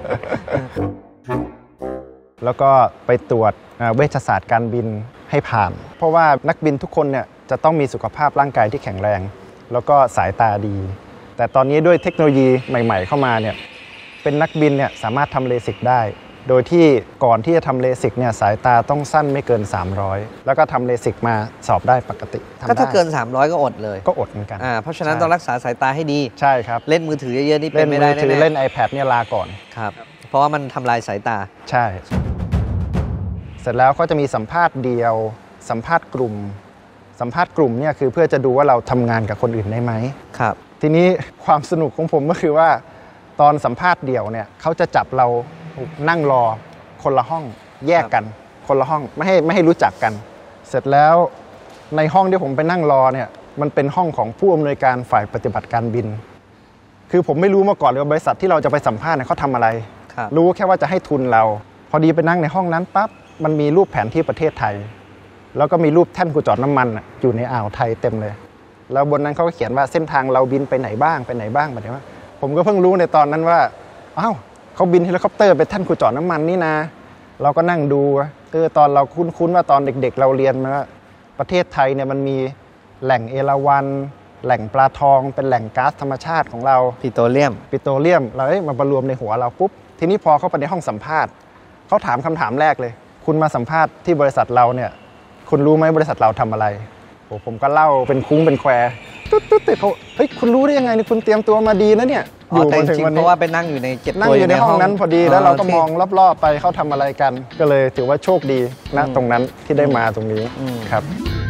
[SPEAKER 2] แล้วก็ไปตรวจเวชศาสตร์การบินให้ผ่านเพราะว่านักบินทุกคนเนี่ยจะต้องมีสุขภาพร่างกายที่แข็งแรงแล้วก็สายตาดีแต่ตอนนี้ด้วยเทคโนโลยีใหม่ๆเข้ามาเนี่ยเป็นนักบินเนี่ยสามารถทำเลสิกได้โดยที่ก่อนที่จะทำเลสิกเนี่ยสายตาต้องสั้นไม่เกิน300แล้วก็ทำเลสิกมาสอบได้ปกติ
[SPEAKER 1] ก็ถ้าเกิน300ก็อดเลย
[SPEAKER 2] ก็อดเหมือนกัน
[SPEAKER 1] เพราะฉะนั้นต้องรักษาสายตาให้ดี
[SPEAKER 2] ใช่ครับ
[SPEAKER 1] เล่นมือถือเยอะๆนี่เป็นไม่ได้แน่
[SPEAKER 2] ๆเล่น iPad เนี่ยลาก่อน
[SPEAKER 1] ครับเพราะว่ามันทำลายสายตา
[SPEAKER 2] ใช่เสร็จแล้วก็จะมีสัมภาษณ์เดียวสัมภาษณ์กลุ่มเนี่ยคือเพื่อจะดูว่าเราทำงานกับคนอื่นได้ไหม
[SPEAKER 1] ครับ
[SPEAKER 2] ทีนี้ความสนุกของผมก็คือว่าตอนสัมภาษณ์เดี่ยวเนี่ยเขาจะจับเรานั่งรอคนละห้องแยกกันคนละห้องไม่ให้รู้จักกันเสร็จแล้วในห้องที่ผมไปนั่งรอเนี่ยมันเป็นห้องของผู้อำนวยการฝ่ายปฏิบัติการบินคือผมไม่รู้มาก่อนเลยว่าบริษัทที่เราจะไปสัมภาษณ์เนี่ยเขาทำอะไรรู้แค่ว่าจะให้ทุนเราพอดีไปนั่งในห้องนั้นปั๊บมันมีรูปแผนที่ประเทศไทยแล้วก็มีรูปแท่นขุดเจาะน้ำมันอยู่ในอ่าวไทยเต็มเลยแล้วบนนั้นเขาก็เขียนว่าเส้นทางเราบินไปไหนบ้างแบบนี้ว่าผมก็เพิ่งรู้ในตอนนั้นว่าอ้าวเขาบินเฮลิคอปเตอร์ไปแท่นขุดเจาะน้ำมันนี่นะเราก็นั่งดูตอนเราคุ้นๆว่าตอนเด็กๆเราเรียนมาประเทศไทยเนี่ยมันมีแหล่งเอราวัณแหล่งปลาทองเป็นแหล่งก๊าซธรรมชาติของเรา
[SPEAKER 1] ปิโตรเลียม
[SPEAKER 2] ปิโตรเลียมเรามารวมในหัวเราปุ๊บทีนี้พอเข้าไปในห้องสัมภาษณ์เขาถามคำถามแรกเลยคุณมาสัมภาษณ์ที่บริษัทเราเนี่ยคุณรู้ไหมบริษัทเราทำอะไรโอ้ผมก็เล่าเป็นคุ้งเป็นแควตุ๊ดเขาเฮ้ยคุณรู้ได้ยังไงนี่คุณเตรียมตัวมาดีนะเนี่ย
[SPEAKER 1] อยู่มาถึงเพราะว่าไปนั่งอยู่ในเก็บตัว
[SPEAKER 2] นั่งอยู่ในห้องนั้นพอดีแล้วเราก็มองรอบๆไปเขาทำอะไรกันก็เลยถือว่าโชคดีนะตรงนั้นที่ได้มาตรงนี้ครับ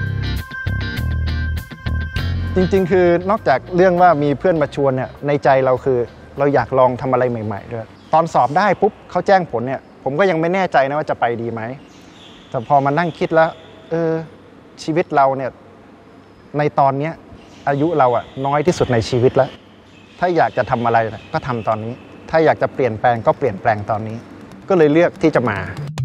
[SPEAKER 2] จริงๆคือนอกจากเรื่องว่ามีเพื่อนมาชวนเนี่ยในใจเราคือเราอยากลองทำอะไรใหม่ๆด้วยตอนสอบได้ปุ๊บเขาแจ้งผลเนี่ยผมก็ยังไม่แน่ใจนะว่าจะไปดีไหมแต่พอมานั่งคิดแล้วชีวิตเราเนี่ยในตอนนี้อายุเราอะน้อยที่สุดในชีวิตแล้วถ้าอยากจะทำอะไรก็ทำตอนนี้ถ้าอยากจะเปลี่ยนแปลงก็เปลี่ยนแปลงตอนนี้ก็เลยเลือกที่จะมา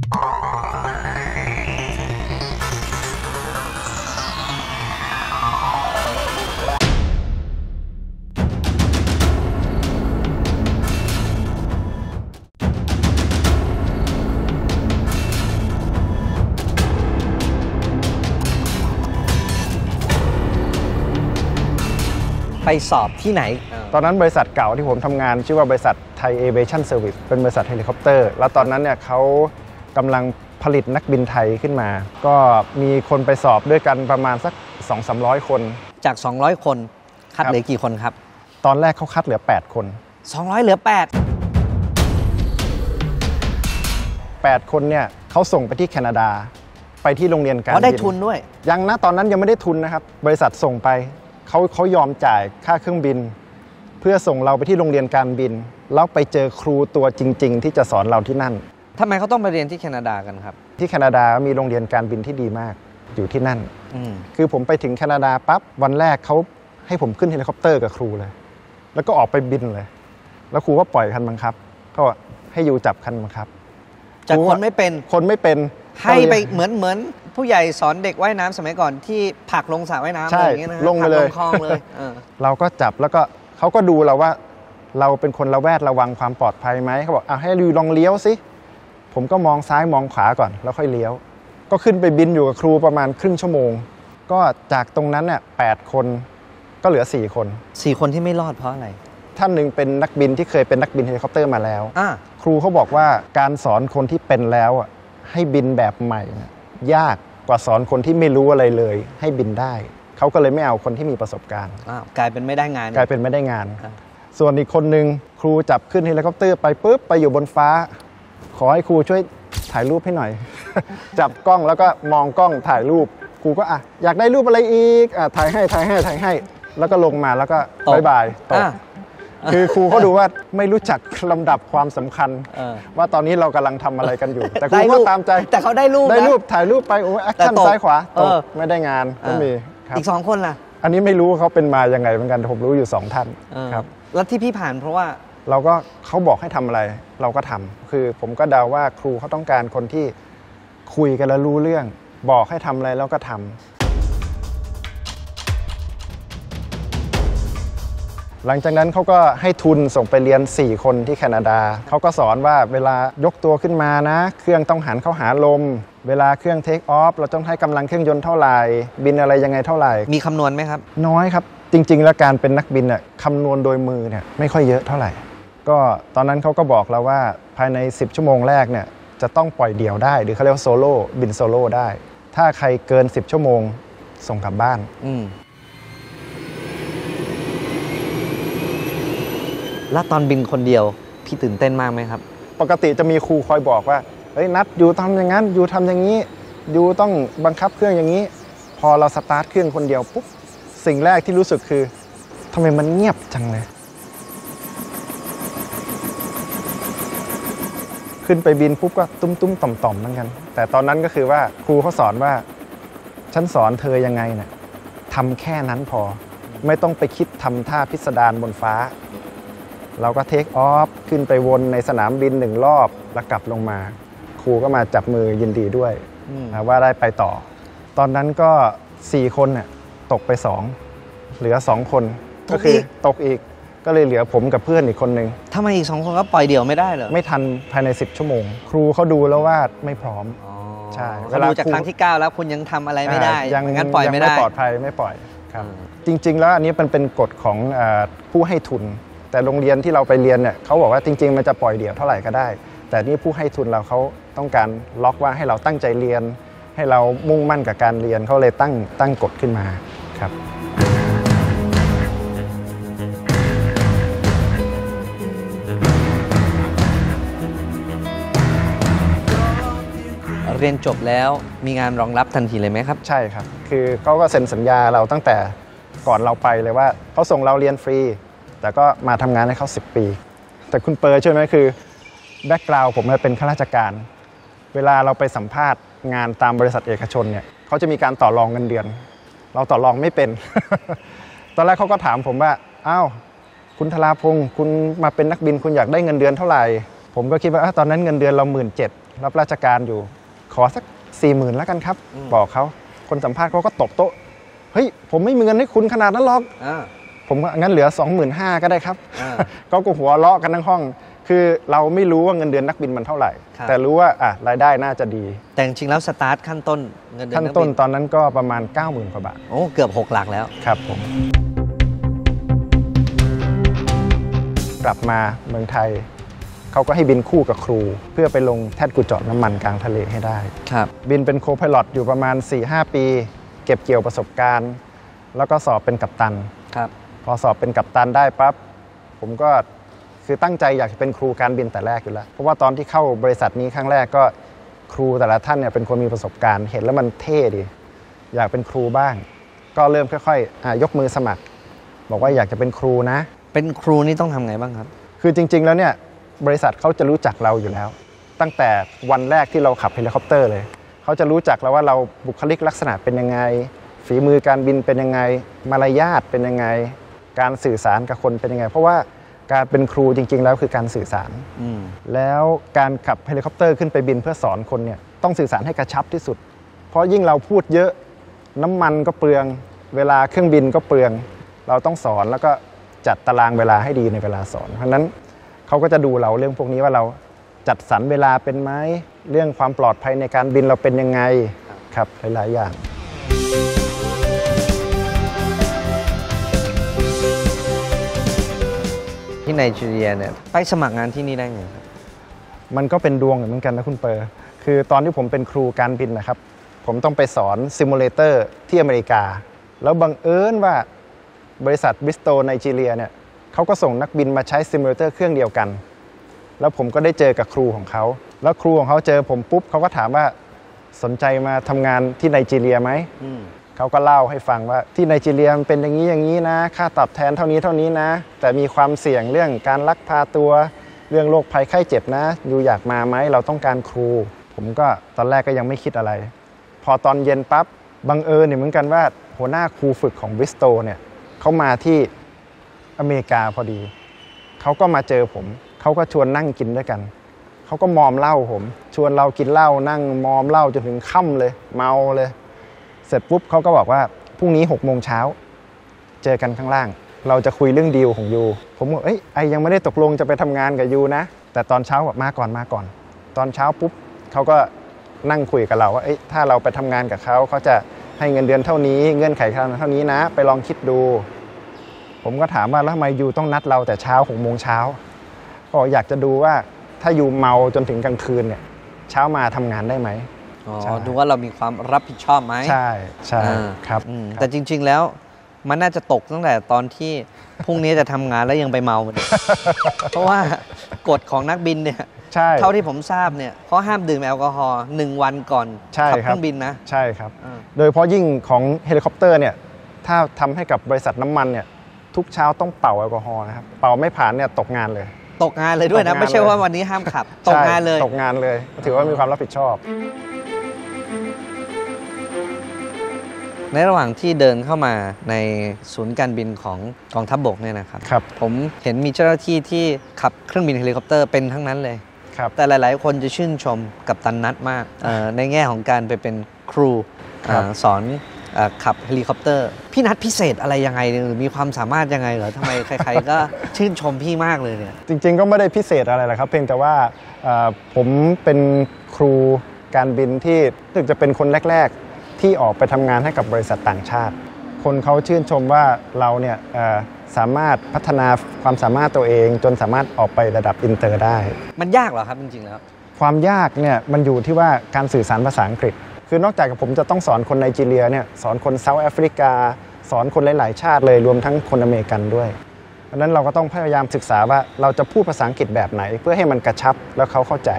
[SPEAKER 1] ไปสอบที่ไหน
[SPEAKER 2] ตอนนั้นบริษัทเก่าที่ผมทำงานชื่อว่าบริษัทไทยเอเวชั่นเซอร์วิสเป็นบริษัทเฮลิคอปเตอร์แล้วตอนนั้นเนี่ยเขากำลังผลิตนักบินไทยขึ้นมาก็มีคนไปสอบด้วยกันประมาณสัก 200-300 คน
[SPEAKER 1] จาก200คนคัดเหลือกี่คนครับ
[SPEAKER 2] ตอนแรกเขาคัดเหลือ8คน
[SPEAKER 1] 200เหลือ
[SPEAKER 2] 8คนเนี่ยเขาส่งไปที่แคนาดาไปที่โรงเรียนการบิน
[SPEAKER 1] ได้ทุนด้วย
[SPEAKER 2] ยังนะตอนนั้นยังไม่ได้ทุนนะครับบริษัทส่งไปเขายอมจ่ายค่าเครื่องบินเพื่อส่งเราไปที่โรงเรียนการบินแล้วไปเจอครูตัวจริงๆที่จะสอนเราที่นั่น
[SPEAKER 1] ทำไมเขาต้องไปเรียนที่แคนาดากันครับ
[SPEAKER 2] ที่แคนาดามีโรงเรียนการบินที่ดีมากอยู่ที่นั่นคือผมไปถึงแคนาดาปั๊บวันแรกเขาให้ผมขึ้นเฮลิคอปเตอร์กับครูเลยแล้วก็ออกไปบินเลยแล้วครูก็ปล่อยคันบังคับก็ให้อยู่จับคันบังคับ
[SPEAKER 1] จากคนไม่เป็นให้ไปเหมือนผู้ใหญ่สอนเด็กว่ายน้ำสมัยก่อนที่ผลักลงสระว่ายน้ำอะไรอย่างเงี้ยนะ
[SPEAKER 2] ลงไปเลย
[SPEAKER 1] ลงคลองเลย
[SPEAKER 2] เราก็จับแล้วก็เขาก็ดูเราว่าเราเป็นคนระแวดระวังความปลอดภัยไหมเขาบอกให้ดูลองเลี้ยวสิผมก็มองซ้ายมองขวาก่อนแล้วค่อยเลี้ยวก็ขึ้นไปบินอยู่กับครูประมาณครึ่งชั่วโมงก็จากตรงนั้นเนี่ย8คนก็เหลือ4คน
[SPEAKER 1] 4คนที่ไม่รอดเพราะอะไร
[SPEAKER 2] ท่านหนึ่งเป็นนักบินที่เคยเป็นนักบินเฮลิคอปเตอร์มาแล้วครูเขาบอกว่าการสอนคนที่เป็นแล้วให้บินแบบใหม่ยากกว่าสอนคนที่ไม่รู้อะไรเลยให้บินได้เขาก็เลยไม่เอาคนที่มีประสบการณ์
[SPEAKER 1] กลายเป็นไม่ได้งาน
[SPEAKER 2] ส่วนอีกคนนึงครูจับขึ้นเฮลิคอปเตอร์ไปปุ๊บไปอยู่บนฟ้าขอให้ครูช่วยถ่ายรูปให้หน่อย จับกล้องแล้วก็มองกล้องถ่ายรูปครูก็อยากได้รูปอะไรอีกถ่ายให้แล้วก็ลงมาแล้วก็บายตกคือครูเขาดูว่าไม่รู้จักลำดับความสำคัญว่าตอนนี้เรากำลังทำอะไรกันอยู่แต่ครูก็ตามใจ
[SPEAKER 1] แต่เขาได้รูป
[SPEAKER 2] ถ่ายรูปไปแอคชั่นซ้ายขวาตกไม่ได้งานก็มี
[SPEAKER 1] อีก2คนล่ะ
[SPEAKER 2] อันนี้ไม่รู้เขาเป็นมายังไงเหมือนกันผมรู้อยู่2ท่านครับ
[SPEAKER 1] แล้วที่พี่ผ่านเพราะว่า
[SPEAKER 2] เขาบอกให้ทำอะไรเราก็ทำคือผมก็เดาว่าครูเขาต้องการคนที่คุยกันแล้วรู้เรื่องบอกให้ทำอะไรแล้วก็ทำหลังจากนั้นเขาก็ให้ทุนส่งไปเรียน4คนที่แคนาดาเขาก็สอนว่าเวลายกตัวขึ้นมานะเครื่องต้องหันเข้าหาลมเวลาเครื่องเทคออฟเราต้องให้กำลังเครื่องยนต์เท่าไหร่บินอะไรยังไงเท่าไหร่
[SPEAKER 1] มีคำนวณไหมครับ
[SPEAKER 2] น้อยครับจริงๆแล้วการเป็นนักบินเนี่ยคำนวณโดยมือเนี่ยไม่ค่อยเยอะเท่าไหร่ก็ตอนนั้นเขาก็บอกเราว่าภายใน10ชั่วโมงแรกเนี่ยจะต้องปล่อยเดี่ยวได้หรือเขาเรียกว่าโซโล่บินโซโล่ได้ถ้าใครเกิน10ชั่วโมงส่งกลับบ้าน
[SPEAKER 1] แล้วตอนบินคนเดียวพี่ตื่นเต้นมากไหมครับ
[SPEAKER 2] ปกติจะมีครูคอยบอกว่าเฮ้ยนัดอยู่ทำอย่างนั้นอยู่ทำอย่างนี้อยู่ต้องบังคับเครื่องอย่างนี้พอเราสตาร์ทเครื่องคนเดียวปุ๊บสิ่งแรกที่รู้สึกคือทำไมมันเงียบจังเลยขึ้นไปบินปุ๊บก็ตุ้มๆต่อมๆเหมือนกันแต่ตอนนั้นก็คือว่าครูเขาสอนว่าฉันสอนเธอยังไงเนี่ยทำแค่นั้นพอไม่ต้องไปคิดทำท่าพิสดารบนฟ้าเราก็เทคออฟขึ้นไปวนในสนามบิน1รอบแล้วกลับลงมาครูก็มาจับมือยินดีด้วยว่าได้ไปต่อตอนนั้นก็4คนเนี่ยตกไป2เหลือ2คนก็คือตกอีกก็เลยเหลือผมกับเพื่อนอีกคนนึง
[SPEAKER 1] ทำไมอีก2คนก็ปล่อยเดี่ยวไม่ได้เหรอ
[SPEAKER 2] ไม่ทันภายใน10ชั่วโมงครูเขาดูแล้วว่าไม่พร้อมใช่
[SPEAKER 1] เวลาดูจากครั้งที่ 9 แล้วคุณยังทำอะไรไม่ได้ งั้นปล่อยไม่ได้
[SPEAKER 2] ไม่ปลอดภัยไม่ปล่อยครับจริงๆแล้วอันนี้มันเป็นกฎของผู้ให้ทุนแต่โรงเรียนที่เราไปเรียนเนี่ยเขาบอกว่าจริงๆมันจะปล่อยเดี่ยวเท่าไหร่ก็ได้แต่นี่ผู้ให้ทุนเราเขาต้องการล็อกว่าให้เราตั้งใจเรียนให้เรามุ่งมั่นกับการเรียนเขาเลยตั้งกฎขึ้นมาครับ
[SPEAKER 1] เรียนจบแล้วมีงานรองรับทันทีเลยไหมครับ
[SPEAKER 2] ใช่ครับคือเขาก็เซ็นสัญญาเราตั้งแต่ก่อนเราไปเลยว่าเขาส่งเราเรียนฟรีแต่ก็มาทำงานให้เขา10 ปีแต่คุณเปอร์ช่วยไหมคือแบ็กกราวด์ผมเป็นข้าราชการเวลาเราไปสัมภาษณ์งานตามบริษัทเอกชนเนี่ยเขาจะมีการต่อรองเงินเดือนเราต่อรองไม่เป็น ตอนแรกเขาก็ถามผมว่าอ้าวคุณธราพงศ์คุณมาเป็นนักบินคุณอยากได้เงินเดือนเท่าไหร่ผมก็คิดว่าตอนนั้นเงินเดือนเรา17,000รับราชการอยู่ขอสัก40,000แล้วกันครับบอกเขาคนสัมภาษณ์เขาก็ตบโต๊ะเฮ้ยผมไม่มีเงินให้คุณขนาดนั้นหรอกผมก็งั้นเหลือ 25,000 ก็ได้ครับก็หัวเราะกันทั้งห้องคือเราไม่รู้ว่าเงินเดือนนักบินมันเท่าไหร่แต่รู้ว่ารายได้น่าจะดี
[SPEAKER 1] แต่จริงๆแล้วสตาร์ทขั้นต้นเงินเดือน
[SPEAKER 2] ขั้นต้นตอนนั้นก็ประมาณ 90,000 กว่าบาท
[SPEAKER 1] โอ้เกือบ6 หลักแล้ว
[SPEAKER 2] ครับผมกลับมาเมืองไทยเขาก็ให้บินคู่กับครูเพื่อไปลงแท่นขุดเจาะน้ำมันกลางทะเลให้ได้บินเป็นโคไพลอตอยู่ประมาณ 4-5 ปีเก็บเกี่ยวประสบการณ์แล้วก็สอบเป็นกัปตันพอสอบเป็นกัปตันได้ปั๊บผมก็คือตั้งใจอยากจะเป็นครูการบินแต่แรกอยู่แล้วเพราะว่าตอนที่เข้าบริษัทนี้ครั้งแรกก็ครูแต่ละท่านเนี่ยเป็นคนมีประสบการณ์เห็นแล้วมันเท่ดีอยากเป็นครูบ้างก็เริ่มค่อยๆยกมือสมัครบอกว่าอยากจะเป็นครูนะ
[SPEAKER 1] เป็นครูนี่ต้องทำไงบ้างครับ
[SPEAKER 2] คือจริงๆแล้วเนี่ยบริษัทเขาจะรู้จักเราอยู่แล้วตั้งแต่วันแรกที่เราขับเฮลิคอปเตอร์เลยเขาจะรู้จักแล้วว่าเราบุคลิกลักษณะเป็นยังไงฝีมือการบินเป็นยังไงมารยาทเป็นยังไงการสื่อสารกับคนเป็นยังไงเพราะว่าการเป็นครูจริงๆแล้วคือการสื่อสารแล้วการขับเฮลิคอปเตอร์ขึ้นไปบินเพื่อสอนคนเนี่ยต้องสื่อสารให้กระชับที่สุดเพราะยิ่งเราพูดเยอะน้ำมันก็เปลืองเวลาเครื่องบินก็เปลืองเราต้องสอนแล้วก็จัดตารางเวลาให้ดีในเวลาสอนเพราะนั้นเขาก็จะดูเราเรื่องพวกนี้ว่าเราจัดสรรเวลาเป็นไหมเรื่องความปลอดภัยในการบินเราเป็นยังไงครับหลายๆอย่าง
[SPEAKER 1] ที่ไนจีเรียเนี่ยไปสมัครงานที่นี่ได้ไงครับ
[SPEAKER 2] มันก็เป็นดวงเหมือนกันนะคุณเปอร์คือตอนที่ผมเป็นครูการบินนะครับผมต้องไปสอนซิมูเลเตอร์ที่อเมริกาแล้วบังเอิญว่าบริษัทบิสโตไนจีเรียเนี่ยเขาก็ส่งนักบินมาใช้ซิมูเลเตอร์เครื่องเดียวกันแล้วผมก็ได้เจอกับครูของเขาแล้วครูของเขาเจอผมปุ๊บเขาก็ถามว่าสนใจมาทำงานที่ไนจีเรียไหมเขาก็เล่าให้ฟังว่าที่ไนจีเรียเป็นอย่างนี้อย่างนี้นะค่าตอบแทนเท่านี้นะแต่มีความเสี่ยงเรื่องการลักพาตัวเรื่องโรคภัยไข้เจ็บนะอยู่อยากมาไหมเราต้องการครูผมก็ตอนแรกก็ยังไม่คิดอะไรพอตอนเย็นปั๊บบังเอิญเนี่ยเหมือนกันว่าหัวหน้าครูฝึกของบริสโตเนี่ยเขามาที่อเมริกาพอดีเขาก็มาเจอผมเขาก็ชวนนั่งกินด้วยกันเขาก็มอมเหล้าผมชวนเรากินเหล้านั่งมอมเหล้าจนถึงค่ำเลยเมาเลยเสร็จปุ๊บเขาก็บอกว่าพรุ่งนี้6 โมงเช้าเจอกันข้างล่างเราจะคุยเรื่องดีลของยูผมบอกไอ้ยังไม่ได้ตกลงจะไปทำงานกับยูนะแต่ตอนเช้าบอกมาก่อนตอนเช้าปุ๊บเขาก็นั่งคุยกับเราว่าถ้าเราไปทำงานกับเขาเขาจะให้เงินเดือนเท่านี้เงื่อนไขเท่านี้นะไปลองคิดดูผมก็ถามว่าแล้วทำไมยูต้องนัดเราแต่เช้า6 โมงเช้าก็อยากจะดูว่าถ้ายูเมาจนถึงกลางคืนเนี่ยเช้ามาทำงานได้ไหม
[SPEAKER 1] ดูว่าเรามีความรับผิดชอบไหม
[SPEAKER 2] ใช่ครับ
[SPEAKER 1] แต่จริงๆแล้วมันน่าจะตกตั้งแต่ตอนที่พรุ่งนี้จะทำงานแล้วยังไปเมาเพราะว่ากฎของนักบินเนี่ยเท่าที่ผมทราบเนี่ยเขาห้ามดื่มแอลกอฮอล์1 วันก่อนขับเครื่องบินนะ
[SPEAKER 2] ใช่ครับโดยเฉพาะยิ่งของเฮลิคอปเตอร์เนี่ยถ้าทำให้กับบริษัทน้ำมันเนี่ยทุกเช้าต้องเป่าแอลกอฮอล์นะครับเป่าไม่ผ่านเนี่ยตกงานเลย
[SPEAKER 1] ด้วยนะไม่ใช่ว่าวันนี้ห้ามขับตกงานเลยถือว่ามีความรับผิดชอบในระหว่างที่เดินเข้ามาในศูนย์การบินของกองทัพบกเนี่ยนะครับผมเห็นมีเจ้าหน้าที่ที่ขับเครื่องบินเฮลิคอปเตอร์เป็นทั้งนั้นเลยแต่หลายๆคนจะชื่นชมกัปตันนัทมากในแง่ของการไปเป็นครูสอนขับเฮลิคอปเตอร์พี่นัทพิเศษอะไรยังไงหรือมีความสามารถยังไงเหรอทำไมใครๆก็ชื่นชมพี่มากเลยเนี่ย
[SPEAKER 2] จริงๆก็ไม่ได้พิเศษอะไรหรอกครับเพียงแต่ว่าผมเป็นครูการบินที่รู้สึกจะเป็นคนแรกๆที่ออกไปทำงานให้กับบริษัทต่างชาติคนเขาชื่นชมว่าเราเนี่ยสามารถพัฒนาความสามารถตัวเองจนสามารถออกไประดับอินเตอร์ได้
[SPEAKER 1] มันยากเหรอครับจริงๆแล้ว
[SPEAKER 2] ความยากเนี่ยมันอยู่ที่ว่าการสื่อสารภาษาอังกฤษคือนอกจากผมจะต้องสอนคนไนจีเรียเนี่ยสอนคนเซาท์แอฟริกาสอนคนหลายๆชาติเลยรวมทั้งคนอเมริกันด้วยเพราะนั้นเราก็ต้องพยายามศึกษาว่าเราจะพูดภาษาอังกฤษแบบไหนเพื่อให้มันกระชับแล้วเขาเข้าใจ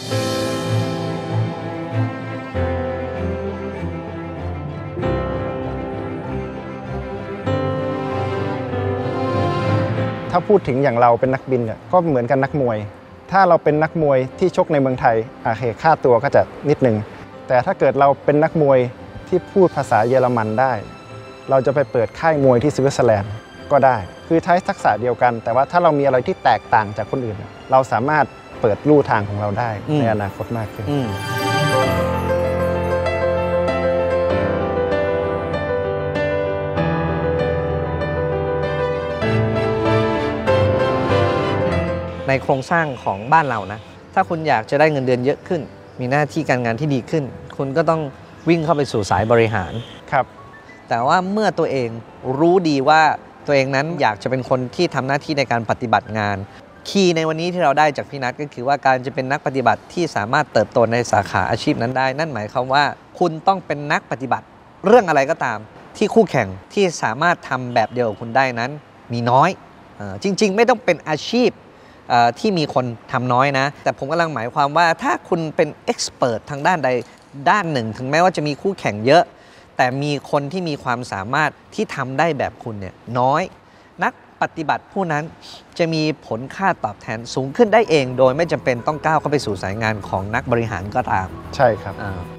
[SPEAKER 2] ถ้าพูดถึงอย่างเราเป็นนักบินเนี่ยก็เหมือนกันนักมวยถ้าเราเป็นนักมวยที่ชกในเมืองไทยค่าตัวก็จะนิดนึงแต่ถ้าเกิดเราเป็นนักมวยที่พูดภาษาเยอรมันได้เราจะไปเปิดค่ายมวยที่สวิตเซอร์แลนด์ก็ได้คือใช้ทักษะเดียวกันแต่ว่าถ้าเรามีอะไรที่แตกต่างจากคนอื่นเราสามารถเปิดลู่ทางของเราได้ในอนาคตมากขึ้น
[SPEAKER 1] ในโครงสร้างของบ้านเรานะถ้าคุณอยากจะได้เงินเดือนเยอะขึ้นมีหน้าที่การงานที่ดีขึ้นคุณก็ต้องวิ่งเข้าไปสู่สายบริหาร
[SPEAKER 2] ครับ
[SPEAKER 1] แต่ว่าเมื่อตัวเองรู้ดีว่าตัวเองนั้นอยากจะเป็นคนที่ทำหน้าที่ในการปฏิบัติงานคีย์ในวันนี้ที่เราได้จากพี่นัทก็คือว่าการจะเป็นนักปฏิบัติที่สามารถเติบโตในสาขาอาชีพนั้นได้นั่นหมายความว่าคุณต้องเป็นนักปฏิบัติเรื่องอะไรก็ตามที่คู่แข่งที่สามารถทำแบบเดียวกับคุณได้นั้นมีน้อยจริงๆไม่ต้องเป็นอาชีพที่มีคนทำน้อยนะแต่ผมกำลังหมายความว่าถ้าคุณเป็นเอ็กซ์เพรสทางด้านใดด้านหนึ่งถึงแม้ว่าจะมีคู่แข่งเยอะแต่มีคนที่มีความสามารถที่ทำได้แบบคุณเนี่ยน้อยนักปฏิบัติผู้นั้นจะมีผลค่าตอบแทนสูงขึ้นได้เองโดยไม่จำเป็นต้องก้าวเข้าไปสู่สายงานของนักบริหารก็ตาม
[SPEAKER 2] ใช่ครับ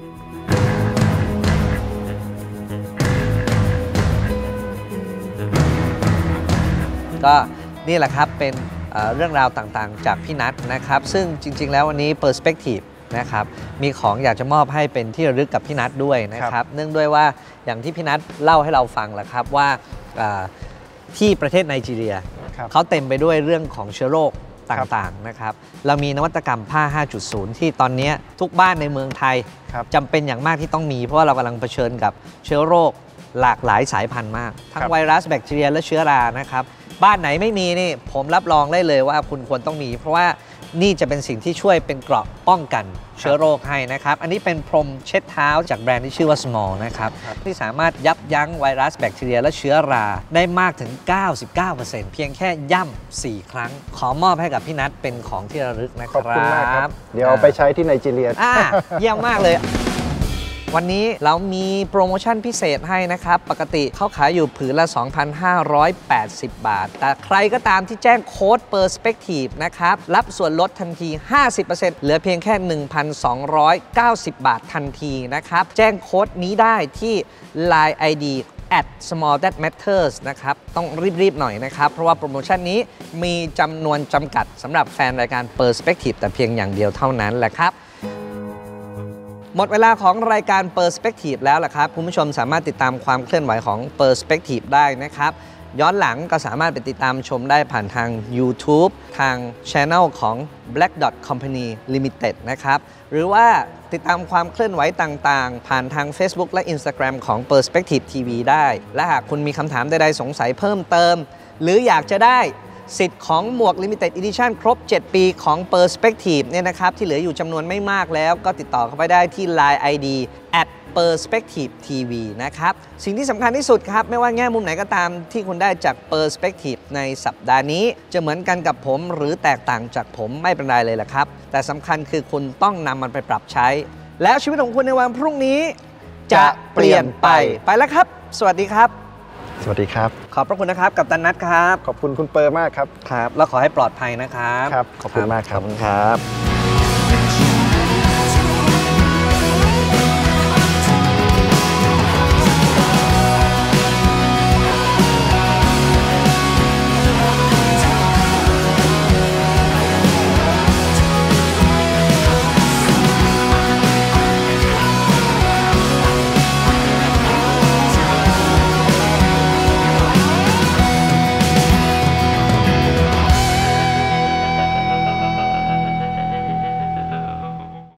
[SPEAKER 1] ก็นี่แหละครับเป็นเรื่องราวต่างๆจากพี่นัทนะครับซึ่งจริงๆแล้ววันนี้ Perspective นะครับมีของอยากจะมอบให้เป็นที่ระลึกกับพี่นัทด้วยนะครับเนื่องด้วยว่าอย่างที่พี่นัทเล่าให้เราฟังแหละครับว่าที่ประเทศไนจีเรียเขาเต็มไปด้วยเรื่องของเชื้อโรคต่างๆนะครับเรามีนวัตกรรมผ้า 5.0 ที่ตอนนี้ทุกบ้านในเมืองไทยจำเป็นอย่างมากที่ต้องมีเพราะว่าเรากำลังเผชิญกับเชื้อโรคหลากหลายสายพันธุ์มากทั้งไวรัสแบคทีเรียและเชื้อรานะครับบ้านไหนไม่มีนี่ผมรับรองได้เลยว่าคุณควรต้องมีเพราะว่านี่จะเป็นสิ่งที่ช่วยเป็นเกราะป้องกันเชื้อโรคให้นะครับอันนี้เป็นพรมเช็ดเท้าจากแบรนด์ที่ชื่อว่า Small นะครับที่สามารถยับยั้งไวรัสแบคทีเรียและเชื้อราได้มากถึง 99% เพียงแค่ย่ำ4 ครั้งขอมอบให้กับพี่นัทเป็นของที่ระลึกนะครับ
[SPEAKER 2] ขอบคุณมากครับเดี๋ยวเอาไปใช้ที่ไนจีเรีย
[SPEAKER 1] เยี่ยมมากเลยวันนี้เรามีโปรโมชั่นพิเศษให้นะครับปกติเขาขายอยู่ผืนละ 2,580 บาทแต่ใครก็ตามที่แจ้งโค้ด Perspective นะครับรับส่วนลดทันที 50% เหลือเพียงแค่ 1,290 บาททันทีนะครับแจ้งโค้ดนี้ได้ที่ Line ID @small-that-matters นะครับต้องรีบๆหน่อยนะครับเพราะว่าโปรโมชั่นนี้มีจำนวนจำกัดสำหรับแฟนรายการ Perspective แต่เพียงอย่างเดียวเท่านั้นแหละครับหมดเวลาของรายการ Perspective แล้วล่ะครับคุณผู้ชมสามารถติดตามความเคลื่อนไหวของ Perspective ได้นะครับย้อนหลังก็สามารถไปติดตามชมได้ผ่านทาง YouTube ทาง Channel ของ Black Dot Company Limited นะครับหรือว่าติดตามความเคลื่อนไหวต่างๆผ่านทาง Facebook และ Instagram ของ Perspective TV ได้และหากคุณมีคำถามใดๆสงสัยเพิ่มเติมหรืออยากจะได้สิทธิ์ของหมวก Limited Edition ครบ 7 ปีของ Perspective เนี่ยนะครับที่เหลืออยู่จำนวนไม่มากแล้วก็ติดต่อเข้าไปได้ที่ Line ID @Perspective TV นะครับสิ่งที่สำคัญที่สุดครับไม่ว่าแง่มุมไหนก็ตามที่คุณได้จาก Perspective ในสัปดาห์นี้จะเหมือนกันกับผมหรือแตกต่างจากผมไม่เป็นไรเลยล่ะครับแต่สำคัญคือคุณต้องนำมันไปปรับใช้แล้วชีวิตของคุณในวันพรุ่งนี้จะเปลี่ยนไปแล้วครับสวัสดีครับ
[SPEAKER 2] สวัสดีครับ
[SPEAKER 1] ขอบพระคุณนะครับกัปตันนัทครับ
[SPEAKER 2] ขอบคุณคุณเปอร์มากครับ
[SPEAKER 1] ครับแล้วขอให้ปลอดภัยนะครับ
[SPEAKER 2] ครับขอบคุณมากครับ
[SPEAKER 1] ขอบคุณครับ